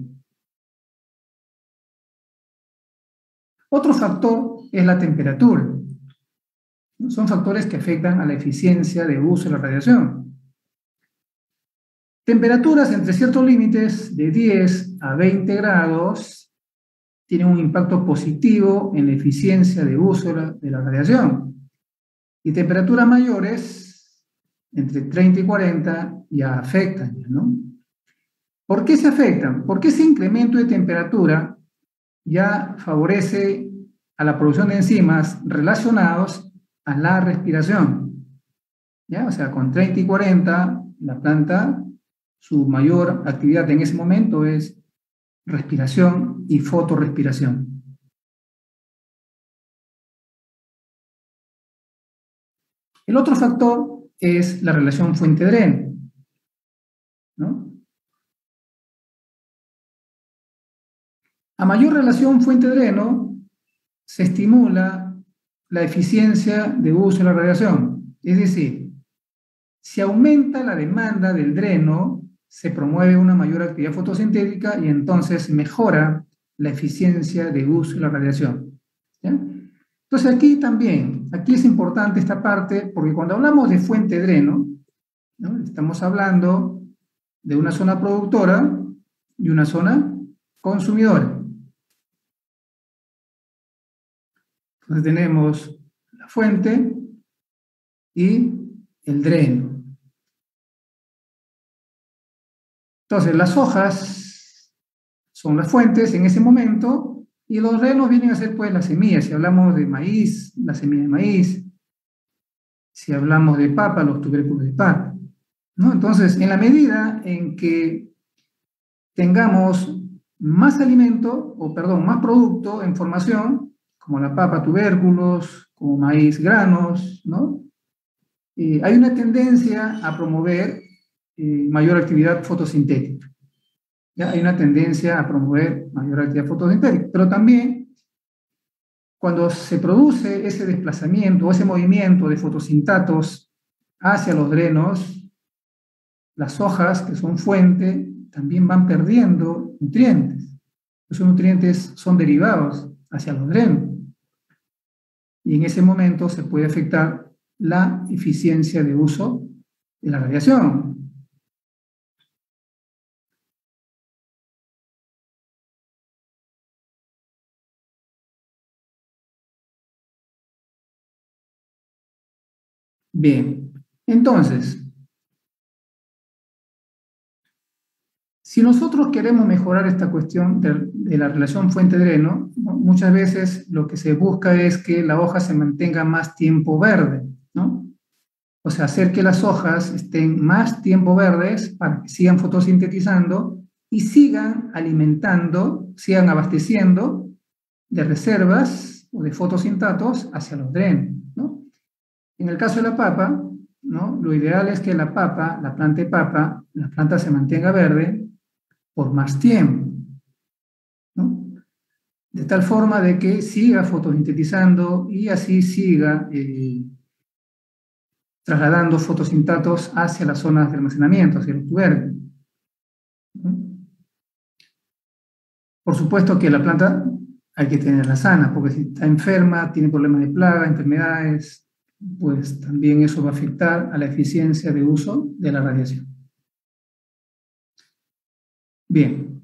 Otro factor es la temperatura. Son factores que afectan a la eficiencia de uso de la radiación. Temperaturas entre ciertos límites de 10 a 20 grados tienen un impacto positivo en la eficiencia de uso de la radiación. Y temperaturas mayores, entre 30 y 40, ya afectan, ¿no? ¿Por qué se afectan? Porque ese incremento de temperatura ya favorece a la producción de enzimas relacionados a la respiración, ¿ya? O sea, con 30 y 40, la planta, su mayor actividad en ese momento es respiración y fotorrespiración. El otro factor es la relación fuente-dreno, ¿no? A mayor relación fuente-dreno, se estimula la eficiencia de uso de la radiación. Es decir, si aumenta la demanda del dreno, se promueve una mayor actividad fotosintética y entonces mejora la eficiencia de uso de la radiación, ¿ya? Entonces aquí es importante esta parte, porque cuando hablamos de fuente-dreno, ¿no? Estamos hablando de una zona productora y una zona consumidora. Entonces tenemos la fuente y el dreno. Entonces las hojas son las fuentes en ese momento y los drenos vienen a ser pues las semillas. Si hablamos de maíz, la semilla de maíz. Si hablamos de papa, los tubérculos de papa, ¿no? Entonces, en la medida en que tengamos más alimento, o perdón, más producto en formación, como la papa, tubérculos, como maíz, granos, ¿no? Hay una tendencia a promover mayor actividad fotosintética. ¿Ya? Hay una tendencia a promover mayor actividad fotosintética, pero también cuando se produce ese desplazamiento o ese movimiento de fotosintatos hacia los drenos, las hojas que son fuente también van perdiendo nutrientes. Esos nutrientes son derivados hacia los drenos. Y en ese momento se puede afectar la eficiencia de uso de la radiación. Bien, entonces, si nosotros queremos mejorar esta cuestión de la relación fuente-dreno, ¿no? Muchas veces lo que se busca es que la hoja se mantenga más tiempo verde, ¿no? O sea, hacer que las hojas estén más tiempo verdes para que sigan fotosintetizando y sigan alimentando, sigan abasteciendo de reservas o de fotosintatos hacia los drenos, ¿no? En el caso de la papa, ¿no? Lo ideal es que la papa, la planta de papa, la planta se mantenga verde por más tiempo, ¿no? De tal forma de que siga fotosintetizando y así siga trasladando fotosintatos hacia las zonas de almacenamiento, hacia los tubérculos, ¿no? Por supuesto que la planta hay que tenerla sana, porque si está enferma, tiene problemas de plaga, enfermedades, pues también eso va a afectar a la eficiencia de uso de la radiación. Bien.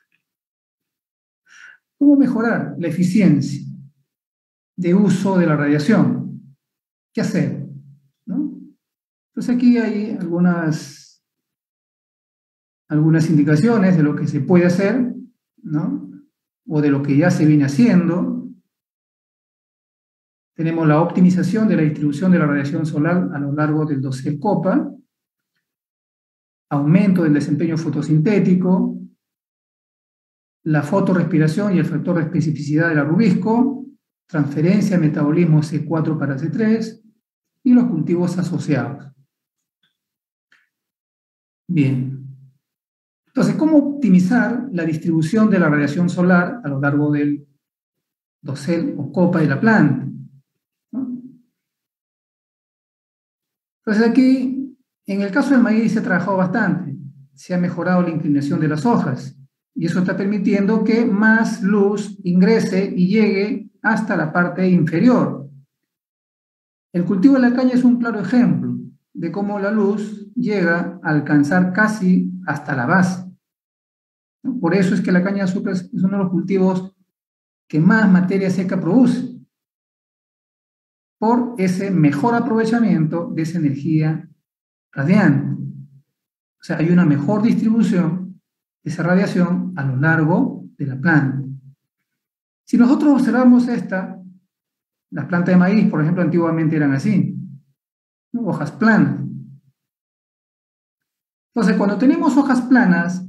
¿Cómo mejorar la eficiencia de uso de la radiación? ¿Qué hacer? ¿No? Entonces aquí hay algunas indicaciones de lo que se puede hacer, ¿no? O de lo que ya se viene haciendo. Tenemos la optimización de la distribución de la radiación solar a lo largo del dosel copa, aumento del desempeño fotosintético, la fotorrespiración y el factor de especificidad del arrubisco, transferencia de metabolismo C4 para C3 y los cultivos asociados. Bien. Entonces, ¿cómo optimizar la distribución de la radiación solar a lo largo del dosel o copa de la planta? ¿No? Entonces aquí, en el caso del maíz se ha trabajado bastante, se ha mejorado la inclinación de las hojas y eso está permitiendo que más luz ingrese y llegue hasta la parte inferior. El cultivo de la caña es un claro ejemplo de cómo la luz llega a alcanzar casi hasta la base. Por eso es que la caña de azúcar es uno de los cultivos que más materia seca produce, por ese mejor aprovechamiento de esa energía radiante. O sea, hay una mejor distribución de esa radiación a lo largo de la planta. Si nosotros observamos las plantas de maíz, por ejemplo, antiguamente eran así, ¿no? Hojas planas. Entonces, cuando tenemos hojas planas,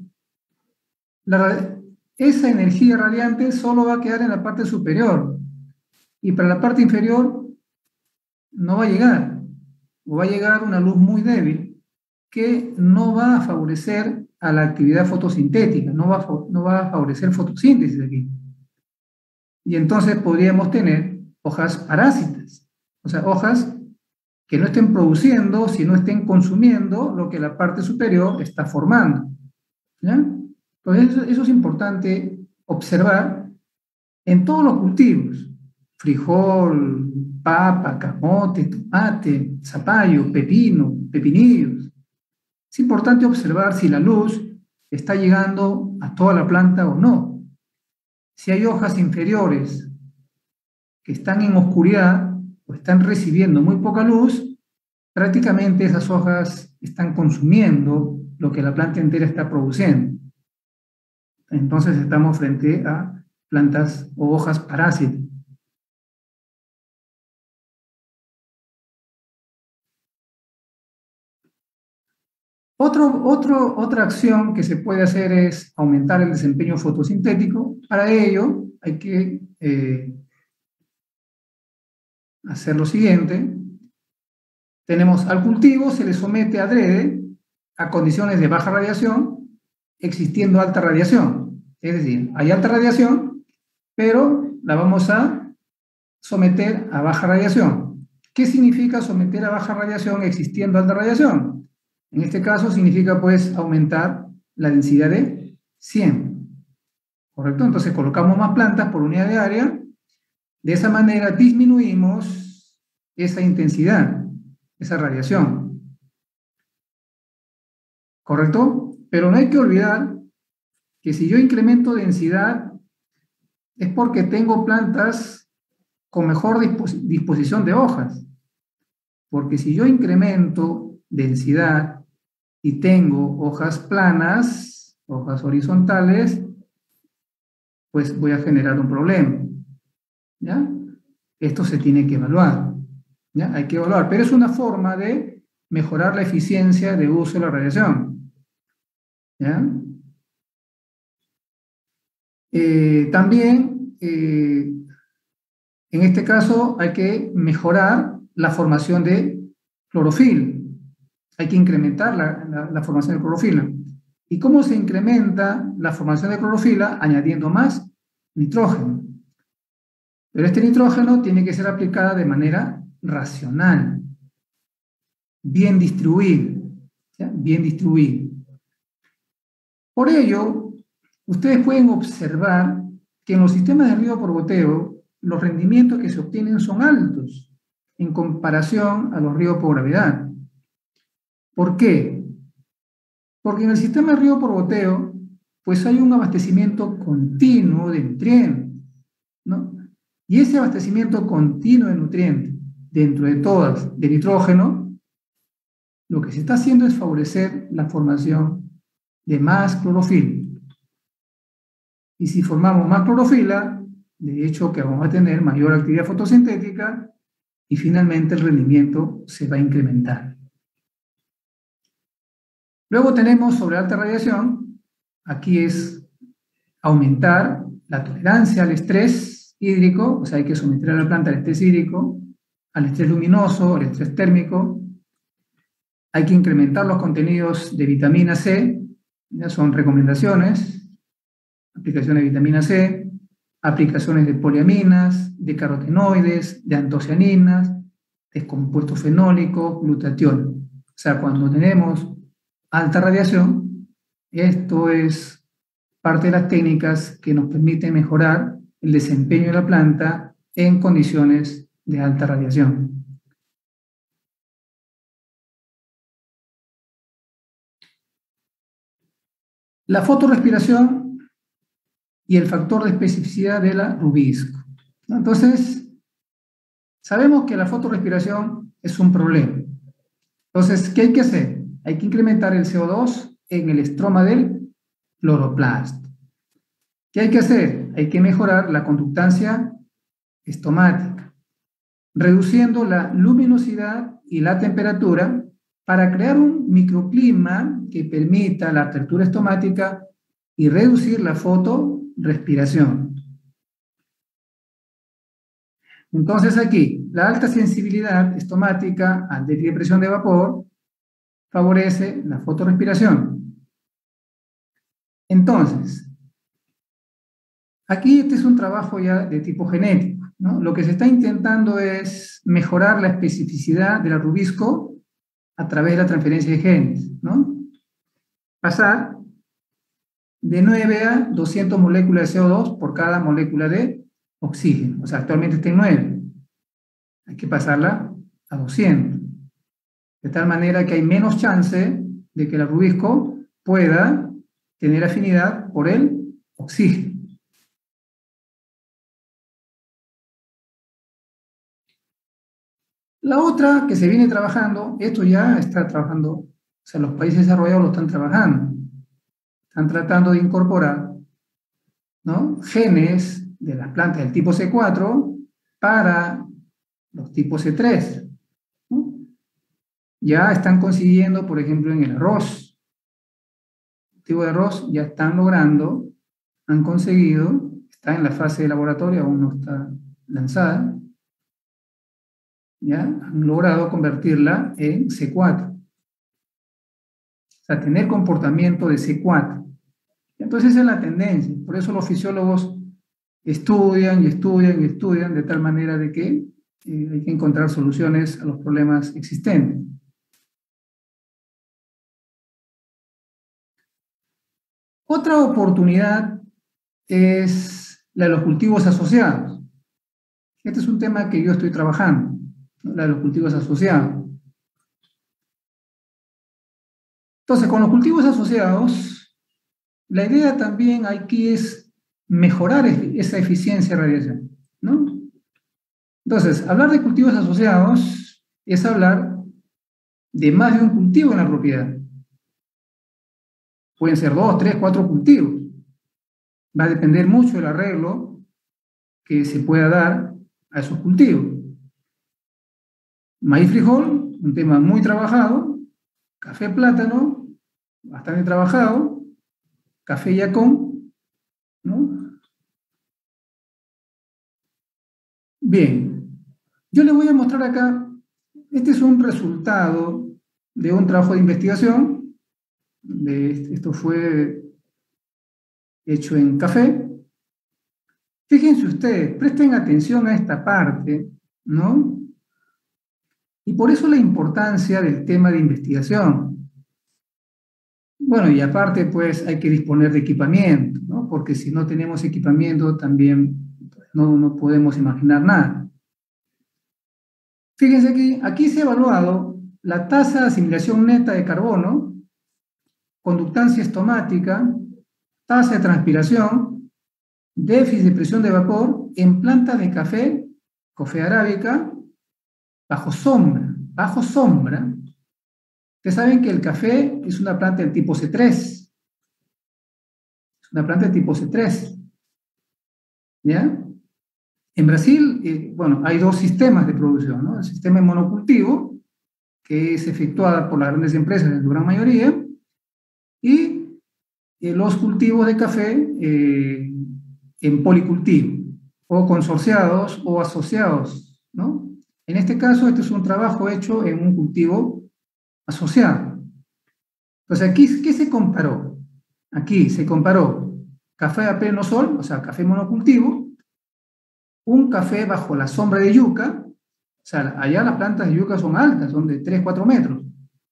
esa energía radiante solo va a quedar en la parte superior y para la parte inferior no va a llegar, o va a llegar una luz muy débil que no va a favorecer a la actividad fotosintética, no va a favorecer fotosíntesis aquí. Y entonces podríamos tener hojas parásitas, o sea, hojas que no estén produciendo, sino estén consumiendo lo que la parte superior está formando, ¿ya? Entonces eso es importante observar en todos los cultivos: frijol, papa, camote, tomate, zapallo, pepino, pepinillos. Es importante observar si la luz está llegando a toda la planta o no. Si hay hojas inferiores que están en oscuridad o están recibiendo muy poca luz, prácticamente esas hojas están consumiendo lo que la planta entera está produciendo. Entonces estamos frente a plantas o hojas parásitas. Otra acción que se puede hacer es aumentar el desempeño fotosintético. Para ello hay que hacer lo siguiente. Tenemos al cultivo, se le somete adrede a condiciones de baja radiación, existiendo alta radiación. Es decir, hay alta radiación, pero la vamos a someter a baja radiación. ¿Qué significa someter a baja radiación existiendo alta radiación? En este caso significa pues aumentar la densidad de 100. ¿Correcto? Entonces colocamos más plantas por unidad de área. De esa manera disminuimos esa intensidad, esa radiación. ¿Correcto? Pero no hay que olvidar que si yo incremento densidad es porque tengo plantas con mejor disposición de hojas. Porque si yo incremento densidad y tengo hojas planas, hojas horizontales, pues voy a generar un problema. ¿Ya? Esto se tiene que evaluar. ¿Ya? Hay que evaluar, pero es una forma de mejorar la eficiencia de uso de la radiación. ¿Ya? También, en este caso, hay que mejorar la formación de clorofila. Hay que incrementar la formación de clorofila. ¿Y cómo se incrementa la formación de clorofila? Añadiendo más nitrógeno. Pero este nitrógeno tiene que ser aplicado de manera racional, bien distribuido, ¿ya? Bien distribuido. Por ello, ustedes pueden observar que en los sistemas de riego por goteo, los rendimientos que se obtienen son altos en comparación a los riegos por gravedad. ¿Por qué? Porque en el sistema de riego por goteo, pues hay un abastecimiento continuo de nutrientes, ¿no? Y ese abastecimiento continuo de nutrientes, dentro de todas, de nitrógeno, lo que se está haciendo es favorecer la formación de más clorofila. Y si formamos más clorofila, de hecho que vamos a tener mayor actividad fotosintética y finalmente el rendimiento se va a incrementar. Luego tenemos sobre alta radiación, aquí es aumentar la tolerancia al estrés hídrico, o sea, hay que someter a la planta al estrés hídrico, al estrés luminoso, al estrés térmico. Hay que incrementar los contenidos de vitamina C, ya son recomendaciones, aplicaciones de vitamina C, aplicaciones de poliaminas, de carotenoides, de antocianinas, de compuestos fenólicos, glutatión. O sea, cuando tenemos alta radiación, esto es parte de las técnicas que nos permiten mejorar el desempeño de la planta en condiciones de alta radiación. La fotorrespiración y el factor de especificidad de la rubisco. Entonces, sabemos que la fotorrespiración es un problema. Entonces, ¿qué hay que hacer? Hay que incrementar el CO2 en el estroma del cloroplasto. ¿Qué hay que hacer? Hay que mejorar la conductancia estomática, reduciendo la luminosidad y la temperatura para crear un microclima que permita la apertura estomática y reducir la fotorrespiración. Entonces aquí, la alta sensibilidad estomática al déficit de presión de vapor favorece la fotorrespiración. Entonces, aquí este es un trabajo ya de tipo genético, ¿no? Lo que se está intentando es mejorar la especificidad de la rubisco a través de la transferencia de genes, ¿no? Pasar de 9 a 200 moléculas de CO2 por cada molécula de oxígeno. O sea, actualmente está en 9. Hay que pasarla a 200. De tal manera que hay menos chance de que la rubisco pueda tener afinidad por el oxígeno. La otra que se viene trabajando, esto ya está trabajando, o sea, los países desarrollados lo están trabajando. Están tratando de incorporar, ¿no?, genes de las plantas del tipo C4 para los tipos C3, ¿no? Ya están consiguiendo, por ejemplo, en el arroz. El cultivo de arroz ya están logrando, han conseguido, está en la fase de laboratorio, aún no está lanzada, ya han logrado convertirla en C4. O sea, tener comportamiento de C4. Entonces esa es la tendencia. Por eso los fisiólogos estudian y estudian y estudian de tal manera de que hay que encontrar soluciones a los problemas existentes. Otra oportunidad es la de los cultivos asociados. Este es un tema que yo estoy trabajando, ¿no?, la de los cultivos asociados. Entonces, con los cultivos asociados, la idea también aquí es mejorar esa eficiencia de radiación, ¿no? Entonces, hablar de cultivos asociados es hablar de más de un cultivo en la propiedad. Pueden ser 2, 3, 4 cultivos. Va a depender mucho del arreglo que se pueda dar a esos cultivos. Maíz frijol, un tema muy trabajado. Café plátano, bastante trabajado. Café yacón, ¿no? Bien, yo les voy a mostrar acá, este es un resultado de un trabajo de investigación. Esto fue hecho en café. Fíjense ustedes, presten atención a esta parte, ¿no? Y por eso la importancia del tema de investigación. Bueno, y aparte, pues, hay que disponer de equipamiento, ¿no? Porque si no tenemos equipamiento, también no podemos imaginar nada. Fíjense aquí se ha evaluado la tasa de asimilación neta de carbono, conductancia estomática, tasa de transpiración, déficit de presión de vapor en plantas de café, café arábica, bajo sombra. Bajo sombra. Ustedes saben que el café es una planta del tipo C3. Es una planta del tipo C3. ¿Ya? En Brasil, bueno, hay dos sistemas de producción, ¿no? El sistema de monocultivo, que es efectuada por las grandes empresas en su gran mayoría, y los cultivos de café en policultivo, o consorciados o asociados, ¿no? En este caso, este es un trabajo hecho en un cultivo asociado. Entonces, aquí, ¿qué se comparó? Aquí se comparó café a pleno sol, o sea, café monocultivo, un café bajo la sombra de yuca, o sea, allá las plantas de yuca son altas, son de 3, 4 metros.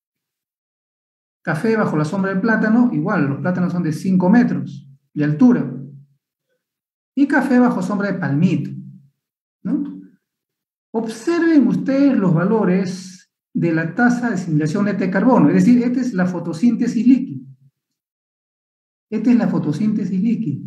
Café bajo la sombra del plátano, igual, los plátanos son de 5 metros de altura. Y café bajo sombra de palmito, ¿no? Observen ustedes los valores de la tasa de asimilación neta de carbono, es decir, esta es la fotosíntesis líquida. Esta es la fotosíntesis líquida.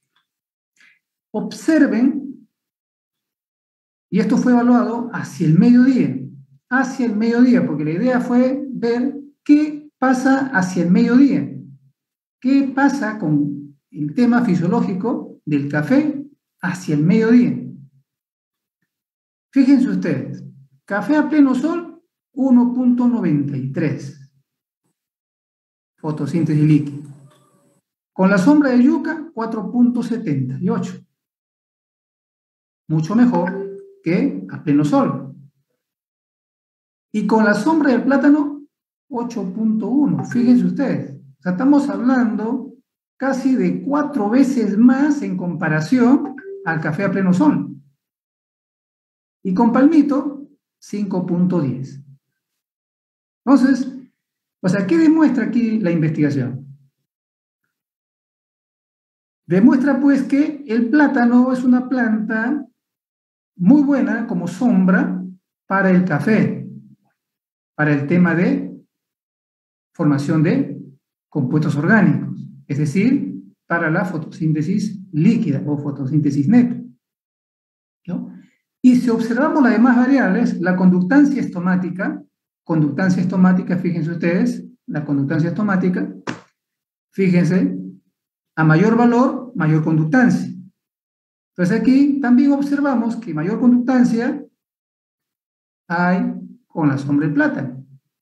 Observen, y esto fue evaluado hacia el mediodía, porque la idea fue ver qué pasa hacia el mediodía, qué pasa con el tema fisiológico del café hacia el mediodía. Fíjense ustedes, café a pleno sol, 1.93, fotosíntesis líquida. Con la sombra de yuca, 4.78. Mucho mejor que a pleno sol. Y con la sombra del plátano, 8.1. Fíjense ustedes. O sea, estamos hablando casi de 4 veces más en comparación al café a pleno sol. Y con palmito, 5.10. Entonces, o sea, ¿qué demuestra aquí la investigación? Demuestra pues que el plátano es una planta muy buena como sombra para el café, para el tema de formación de compuestos orgánicos. es decir, para la fotosíntesis líquida o fotosíntesis neta, ¿no? Y si observamos las demás variables, la conductancia estomática, fíjense ustedes, la conductancia estomática, fíjense, a mayor valor, mayor conductancia. Entonces aquí también observamos que mayor conductancia hay con la sombra del plátano.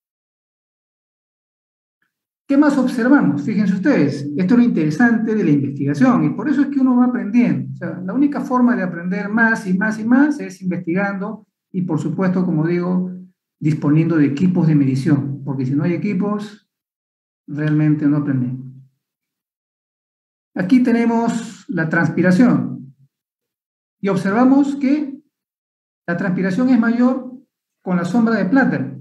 ¿Qué más observamos? Fíjense ustedes, esto es lo interesante de la investigación y por eso es que uno va aprendiendo. O sea, la única forma de aprender más y más y más es investigando y, por supuesto, como digo, disponiendo de equipos de medición, porque si no hay equipos, realmente no aprendemos. Aquí tenemos la transpiración y observamos que la transpiración es mayor con la sombra de plátano.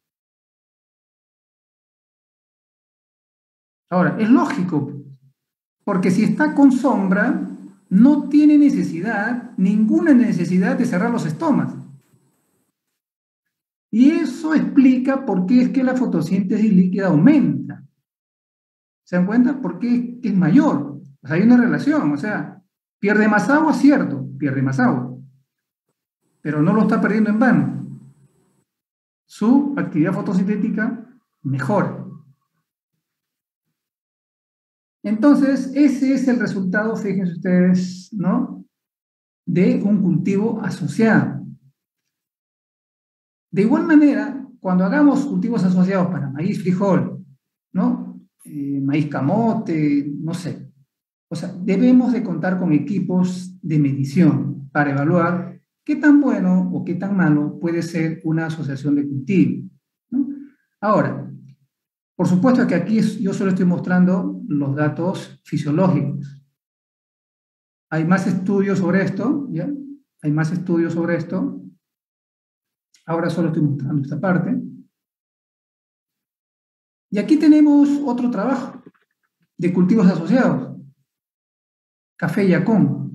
Ahora, es lógico, porque si está con sombra, no tiene necesidad, ninguna necesidad de cerrar los estomas. Y eso explica por qué es que la fotosíntesis líquida aumenta. ¿Se dan cuenta? Porque es mayor. O sea, hay una relación, o sea, pierde más agua, cierto, pierde más agua, pero no lo está perdiendo en vano. Su actividad fotosintética mejora. Entonces, ese es el resultado, fíjense ustedes, ¿no?, de un cultivo asociado. De igual manera, cuando hagamos cultivos asociados para maíz, frijol, ¿no?, maíz camote, no sé, o sea, debemos de contar con equipos de medición para evaluar qué tan bueno o qué tan malo puede ser una asociación de cultivo, ¿no? Ahora, por supuesto que aquí yo solo estoy mostrando los datos fisiológicos. Hay más estudios sobre esto, ¿ya? Hay más estudios sobre esto. Ahora solo estoy mostrando esta parte. Y aquí tenemos otro trabajo de cultivos asociados. Café Yacón.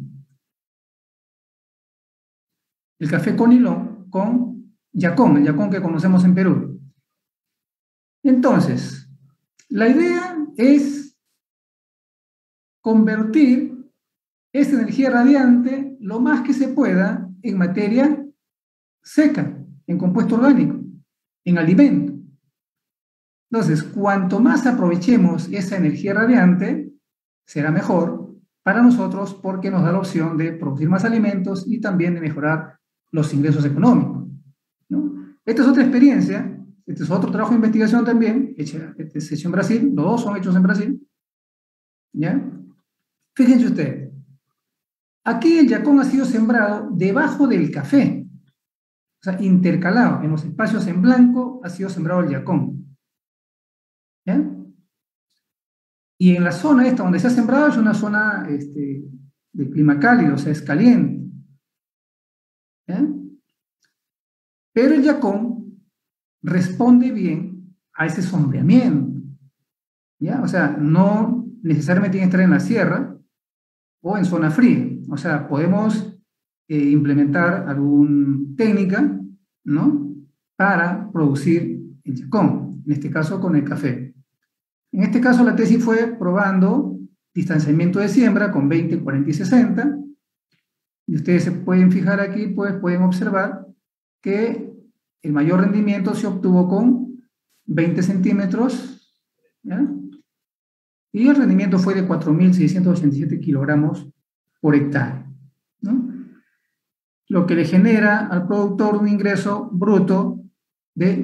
El café conilón con Yacón, el Yacón que conocemos en Perú. Entonces, la idea es convertir esa energía radiante lo más que se pueda en materia seca, en compuesto orgánico, en alimento. Entonces, cuanto más aprovechemos esa energía radiante, será mejor para nosotros porque nos da la opción de producir más alimentos y también de mejorar los ingresos económicos, ¿no? Esta es otra experiencia, este es otro trabajo de investigación también, este es hecho en Brasil, los dos son hechos en Brasil, ¿ya? Fíjense ustedes, aquí el yacón ha sido sembrado debajo del café, o sea, intercalado, en los espacios en blanco ha sido sembrado el yacón, ¿ya? Y en la zona esta donde se ha sembrado es una zona de clima cálido, o sea, es caliente, ¿ya? Pero el yacón responde bien a ese sombreamiento, ¿ya? O sea, no necesariamente tiene que estar en la sierra o en zona fría. O sea, podemos implementar alguna técnica, ¿no?, para producir el yacón, en este caso con el café. En este caso la tesis fue probando distanciamiento de siembra con 20, 40 y 60. Y ustedes se pueden fijar aquí, pues pueden observar que el mayor rendimiento se obtuvo con 20 centímetros, ¿ya? Y el rendimiento fue de 4.687 kilogramos por hectárea, ¿no?, lo que le genera al productor un ingreso bruto de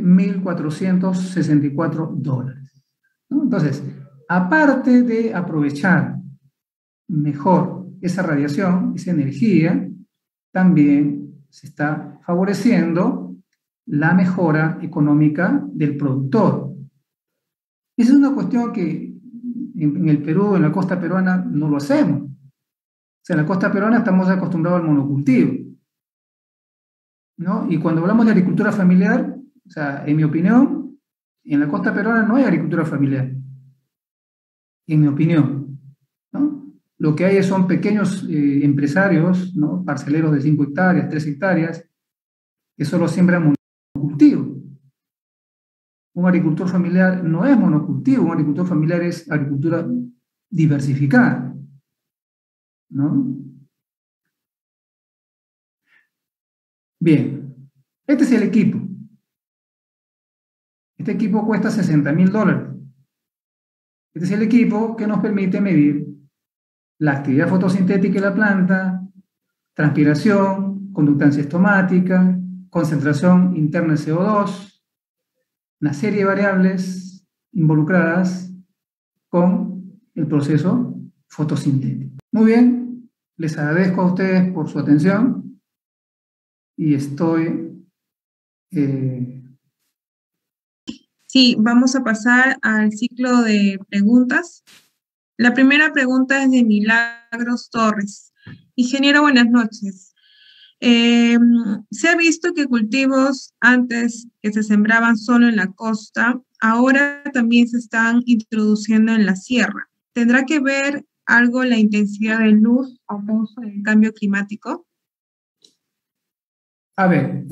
$1.464, ¿no? Entonces, aparte de aprovechar mejor esa radiación, esa energía, también se está favoreciendo la mejora económica del productor. Esa es una cuestión que en el Perú, en la costa peruana, no lo hacemos. O sea, en la costa peruana estamos acostumbrados al monocultivo, ¿no? Y cuando hablamos de agricultura familiar, o sea, en mi opinión, en la costa peruana no hay agricultura familiar, en mi opinión, ¿no? Lo que hay son pequeños empresarios, ¿no?, parceleros de 5 hectáreas, 3 hectáreas, que solo siembran monocultivo. Un agricultor familiar no es monocultivo, un agricultor familiar es agricultura diversificada, ¿no? Bien, este es el equipo. Este equipo cuesta $60.000. Este es el equipo que nos permite medir la actividad fotosintética de la planta, transpiración, conductancia estomática, concentración interna de CO2, una serie de variables involucradas con el proceso fotosintético. Muy bien, les agradezco a ustedes por su atención y estoy... Sí, vamos a pasar al ciclo de preguntas. La primera pregunta es de Milagros Torres. Ingeniero, buenas noches. Se ha visto que cultivos antes que se sembraban solo en la costa, ahora también se están introduciendo en la sierra. ¿Tendrá que ver algo la intensidad de luz a causa del cambio climático? A ver,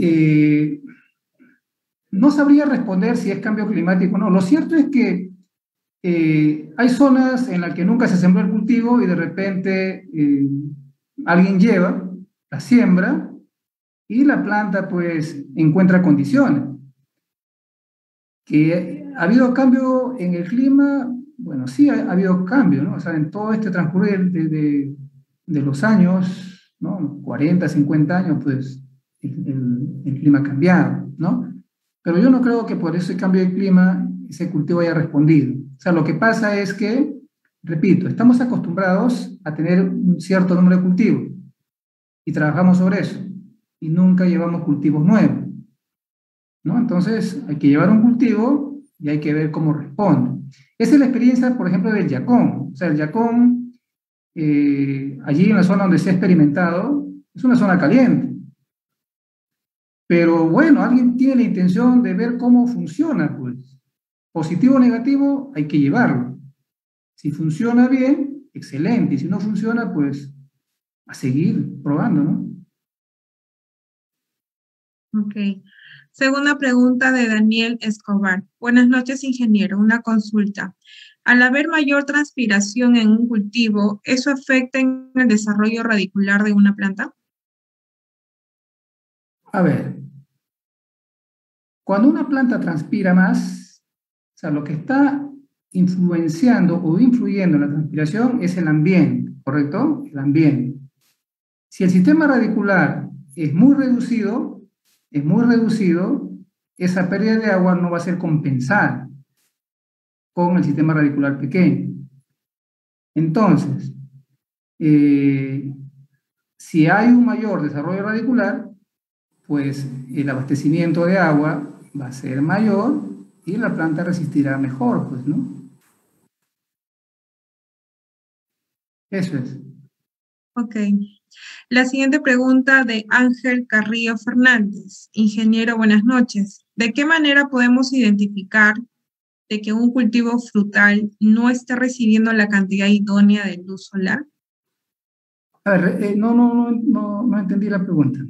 no sabría responder si es cambio climático o no. Lo cierto es que hay zonas en las que nunca se sembró el cultivo y de repente alguien lleva, la siembra y la planta pues encuentra condiciones. ¿Que ha habido cambio en el clima? Bueno, sí ha habido cambio, ¿no? O sea, en todo este transcurrir de los años, ¿no? 40, 50 años, pues el clima ha cambiado, ¿no? Pero yo no creo que por ese cambio de clima ese cultivo haya respondido. O sea, lo que pasa es que, repito, estamos acostumbrados a tener un cierto número de cultivos y trabajamos sobre eso y nunca llevamos cultivos nuevos, ¿no? Entonces hay que llevar un cultivo y hay que ver cómo responde. Esa es la experiencia, por ejemplo, del yacón. O sea, el yacón, allí en la zona donde se ha experimentado, es una zona caliente. Pero bueno, alguien tiene la intención de ver cómo funciona, pues. Positivo o negativo, hay que llevarlo. Si funciona bien, excelente. Y si no funciona, pues a seguir probando, ¿no? Ok. Segunda pregunta de Daniel Escobar. Buenas noches, ingeniero. Una consulta. Al haber mayor transpiración en un cultivo, ¿eso afecta en el desarrollo radicular de una planta? A ver, cuando una planta transpira más, o sea, lo que está influenciando o influyendo en la transpiración es el ambiente, ¿correcto? El ambiente. Si el sistema radicular es muy reducido, esa pérdida de agua no va a ser compensada con el sistema radicular pequeño. Entonces, si hay un mayor desarrollo radicular, pues el abastecimiento de agua va a ser mayor y la planta resistirá mejor, pues, ¿no? Eso es. Ok. La siguiente pregunta de Ángel Carrillo Fernández. Ingeniero, buenas noches. ¿De qué manera podemos identificar de que un cultivo frutal no está recibiendo la cantidad idónea de luz solar? A ver, no entendí la pregunta.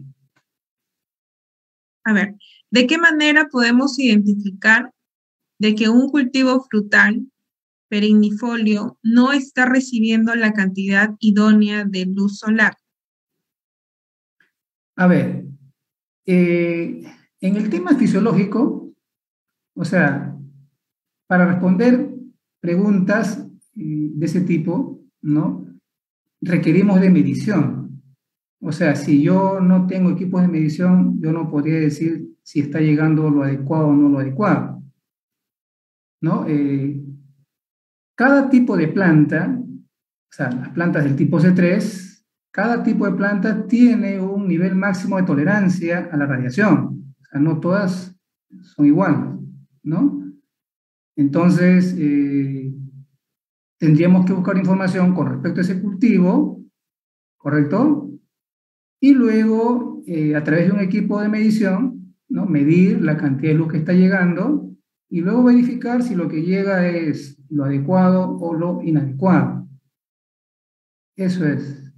A ver, ¿de qué manera podemos identificar de que un cultivo frutal perennifolio no está recibiendo la cantidad idónea de luz solar? A ver, en el tema fisiológico, o sea, para responder preguntas de ese tipo, ¿no? Requerimos de medición. O sea, si yo no tengo equipos de medición, yo no podría decir si está llegando lo adecuado o no lo adecuado, ¿no? Cada tipo de planta, o sea, las plantas del tipo C3, cada tipo de planta tiene un nivel máximo de tolerancia a la radiación. O sea, no todas son iguales, ¿no? Entonces, tendríamos que buscar información con respecto a ese cultivo, ¿correcto? Y luego, a través de un equipo de medición, ¿no? Medir la cantidad de luz que está llegando y luego verificar si lo que llega es lo adecuado o lo inadecuado. Eso es.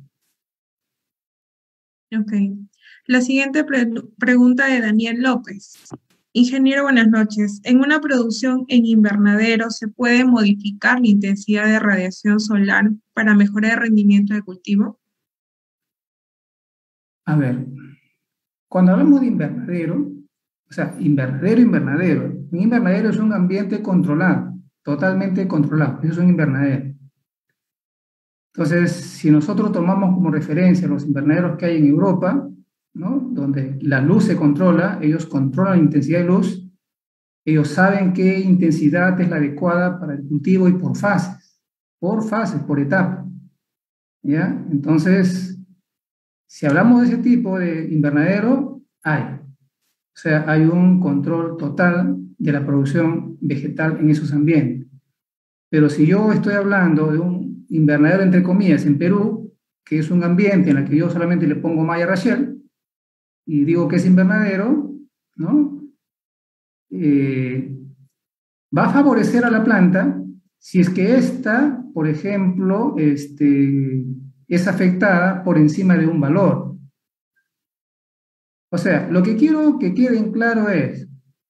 Ok. La siguiente pregunta de Daniel López. Ingeniero, buenas noches. En una producción en invernadero, ¿se puede modificar la intensidad de radiación solar para mejorar el rendimiento del cultivo? A ver, cuando hablamos de invernadero, o sea, invernadero. Un invernadero es un ambiente controlado, totalmente controlado. Eso es un invernadero. Entonces, si nosotros tomamos como referencia los invernaderos que hay en Europa, ¿no? Donde la luz se controla, ellos controlan la intensidad de luz, ellos saben qué intensidad es la adecuada para el cultivo y por fases, por etapas. ¿Ya? Entonces, si hablamos de ese tipo de invernadero, hay. O sea, hay un control total de la producción vegetal en esos ambientes. Pero si yo estoy hablando de un invernadero, entre comillas, en Perú, que es un ambiente en el que yo solamente le pongo malla racial, y digo que es invernadero, ¿no? Va a favorecer a la planta si es que ésta, por ejemplo, es afectada por encima de un valor. O sea, lo que quiero que quede claro es,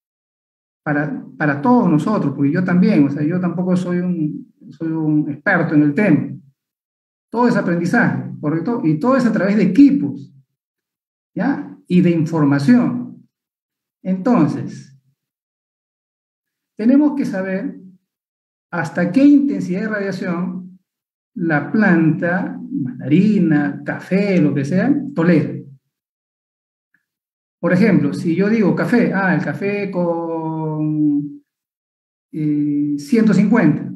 para todos nosotros, porque yo también, o sea, yo tampoco soy un experto en el tema. Todo es aprendizaje, ¿correcto? Y todo es a través de equipos, ¿ya? Y de información. Entonces, tenemos que saber hasta qué intensidad de radiación la planta, mandarina, café, lo que sea, tolera. Por ejemplo, si yo digo café, el café con 150.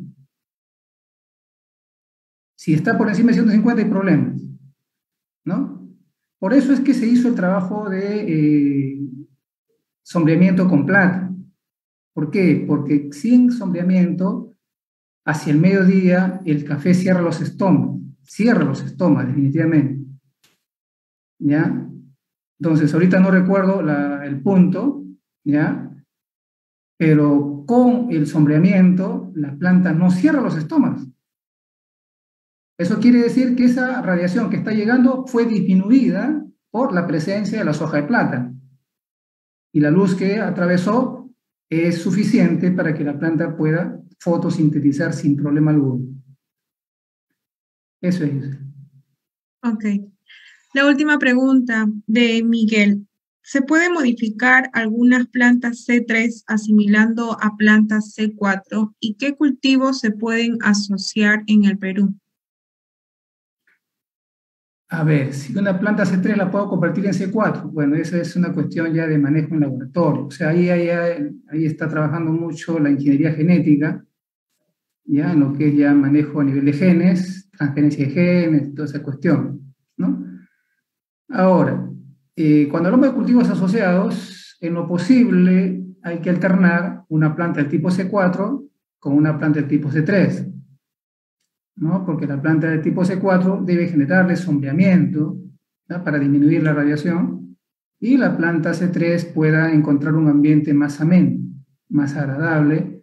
Si está por encima de 150 hay problemas, ¿no? Por eso es que se hizo el trabajo de sombreamiento con plata. ¿Por qué? Porque sin sombreamiento, hacia el mediodía, el café cierra los estomas, definitivamente. ¿Ya? Entonces, ahorita no recuerdo el punto, ¿ya? Pero con el sombreamiento, la planta no cierra los estomas. Eso quiere decir que esa radiación que está llegando fue disminuida por la presencia de la soja de plátano. Y la luz que atravesó es suficiente para que la planta pueda fotosintetizar sin problema alguno. Eso es. Ok. La última pregunta de Miguel. ¿Se puede modificar algunas plantas C3 asimilando a plantas C4? ¿Y qué cultivos se pueden asociar en el Perú? A ver, si una planta C3 la puedo convertir en C4, bueno, esa es una cuestión ya de manejo en laboratorio. O sea, ahí está trabajando mucho la ingeniería genética, ya en lo que es ya manejo a nivel de genes, transgerencia de genes, toda esa cuestión, ¿no? Ahora, cuando hablamos de cultivos asociados, en lo posible hay que alternar una planta del tipo C4 con una planta del tipo C3, ¿no? Porque la planta del tipo C4 debe generarle sombreamiento, ¿no? Para disminuir la radiación, y la planta C3 pueda encontrar un ambiente más ameno, más agradable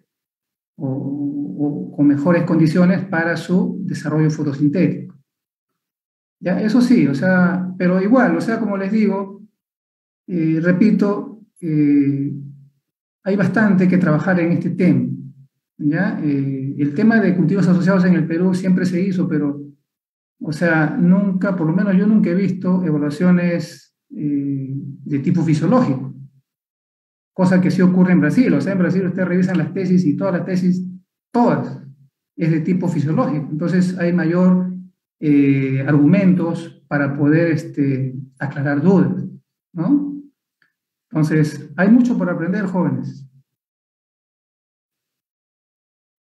o con mejores condiciones para su desarrollo fotosintético. ¿Ya? Eso sí, o sea, pero igual, o sea, como les digo, repito, hay bastante que trabajar en este tema. ¿Ya? El tema de cultivos asociados en el Perú siempre se hizo, pero, o sea, nunca, por lo menos yo nunca he visto evaluaciones de tipo fisiológico, cosa que sí ocurre en Brasil. O sea, en Brasil ustedes revisan las tesis y todas las tesis, todas, es de tipo fisiológico. Entonces hay mayor argumentos para poder aclarar dudas, ¿no? Entonces, hay mucho por aprender, jóvenes.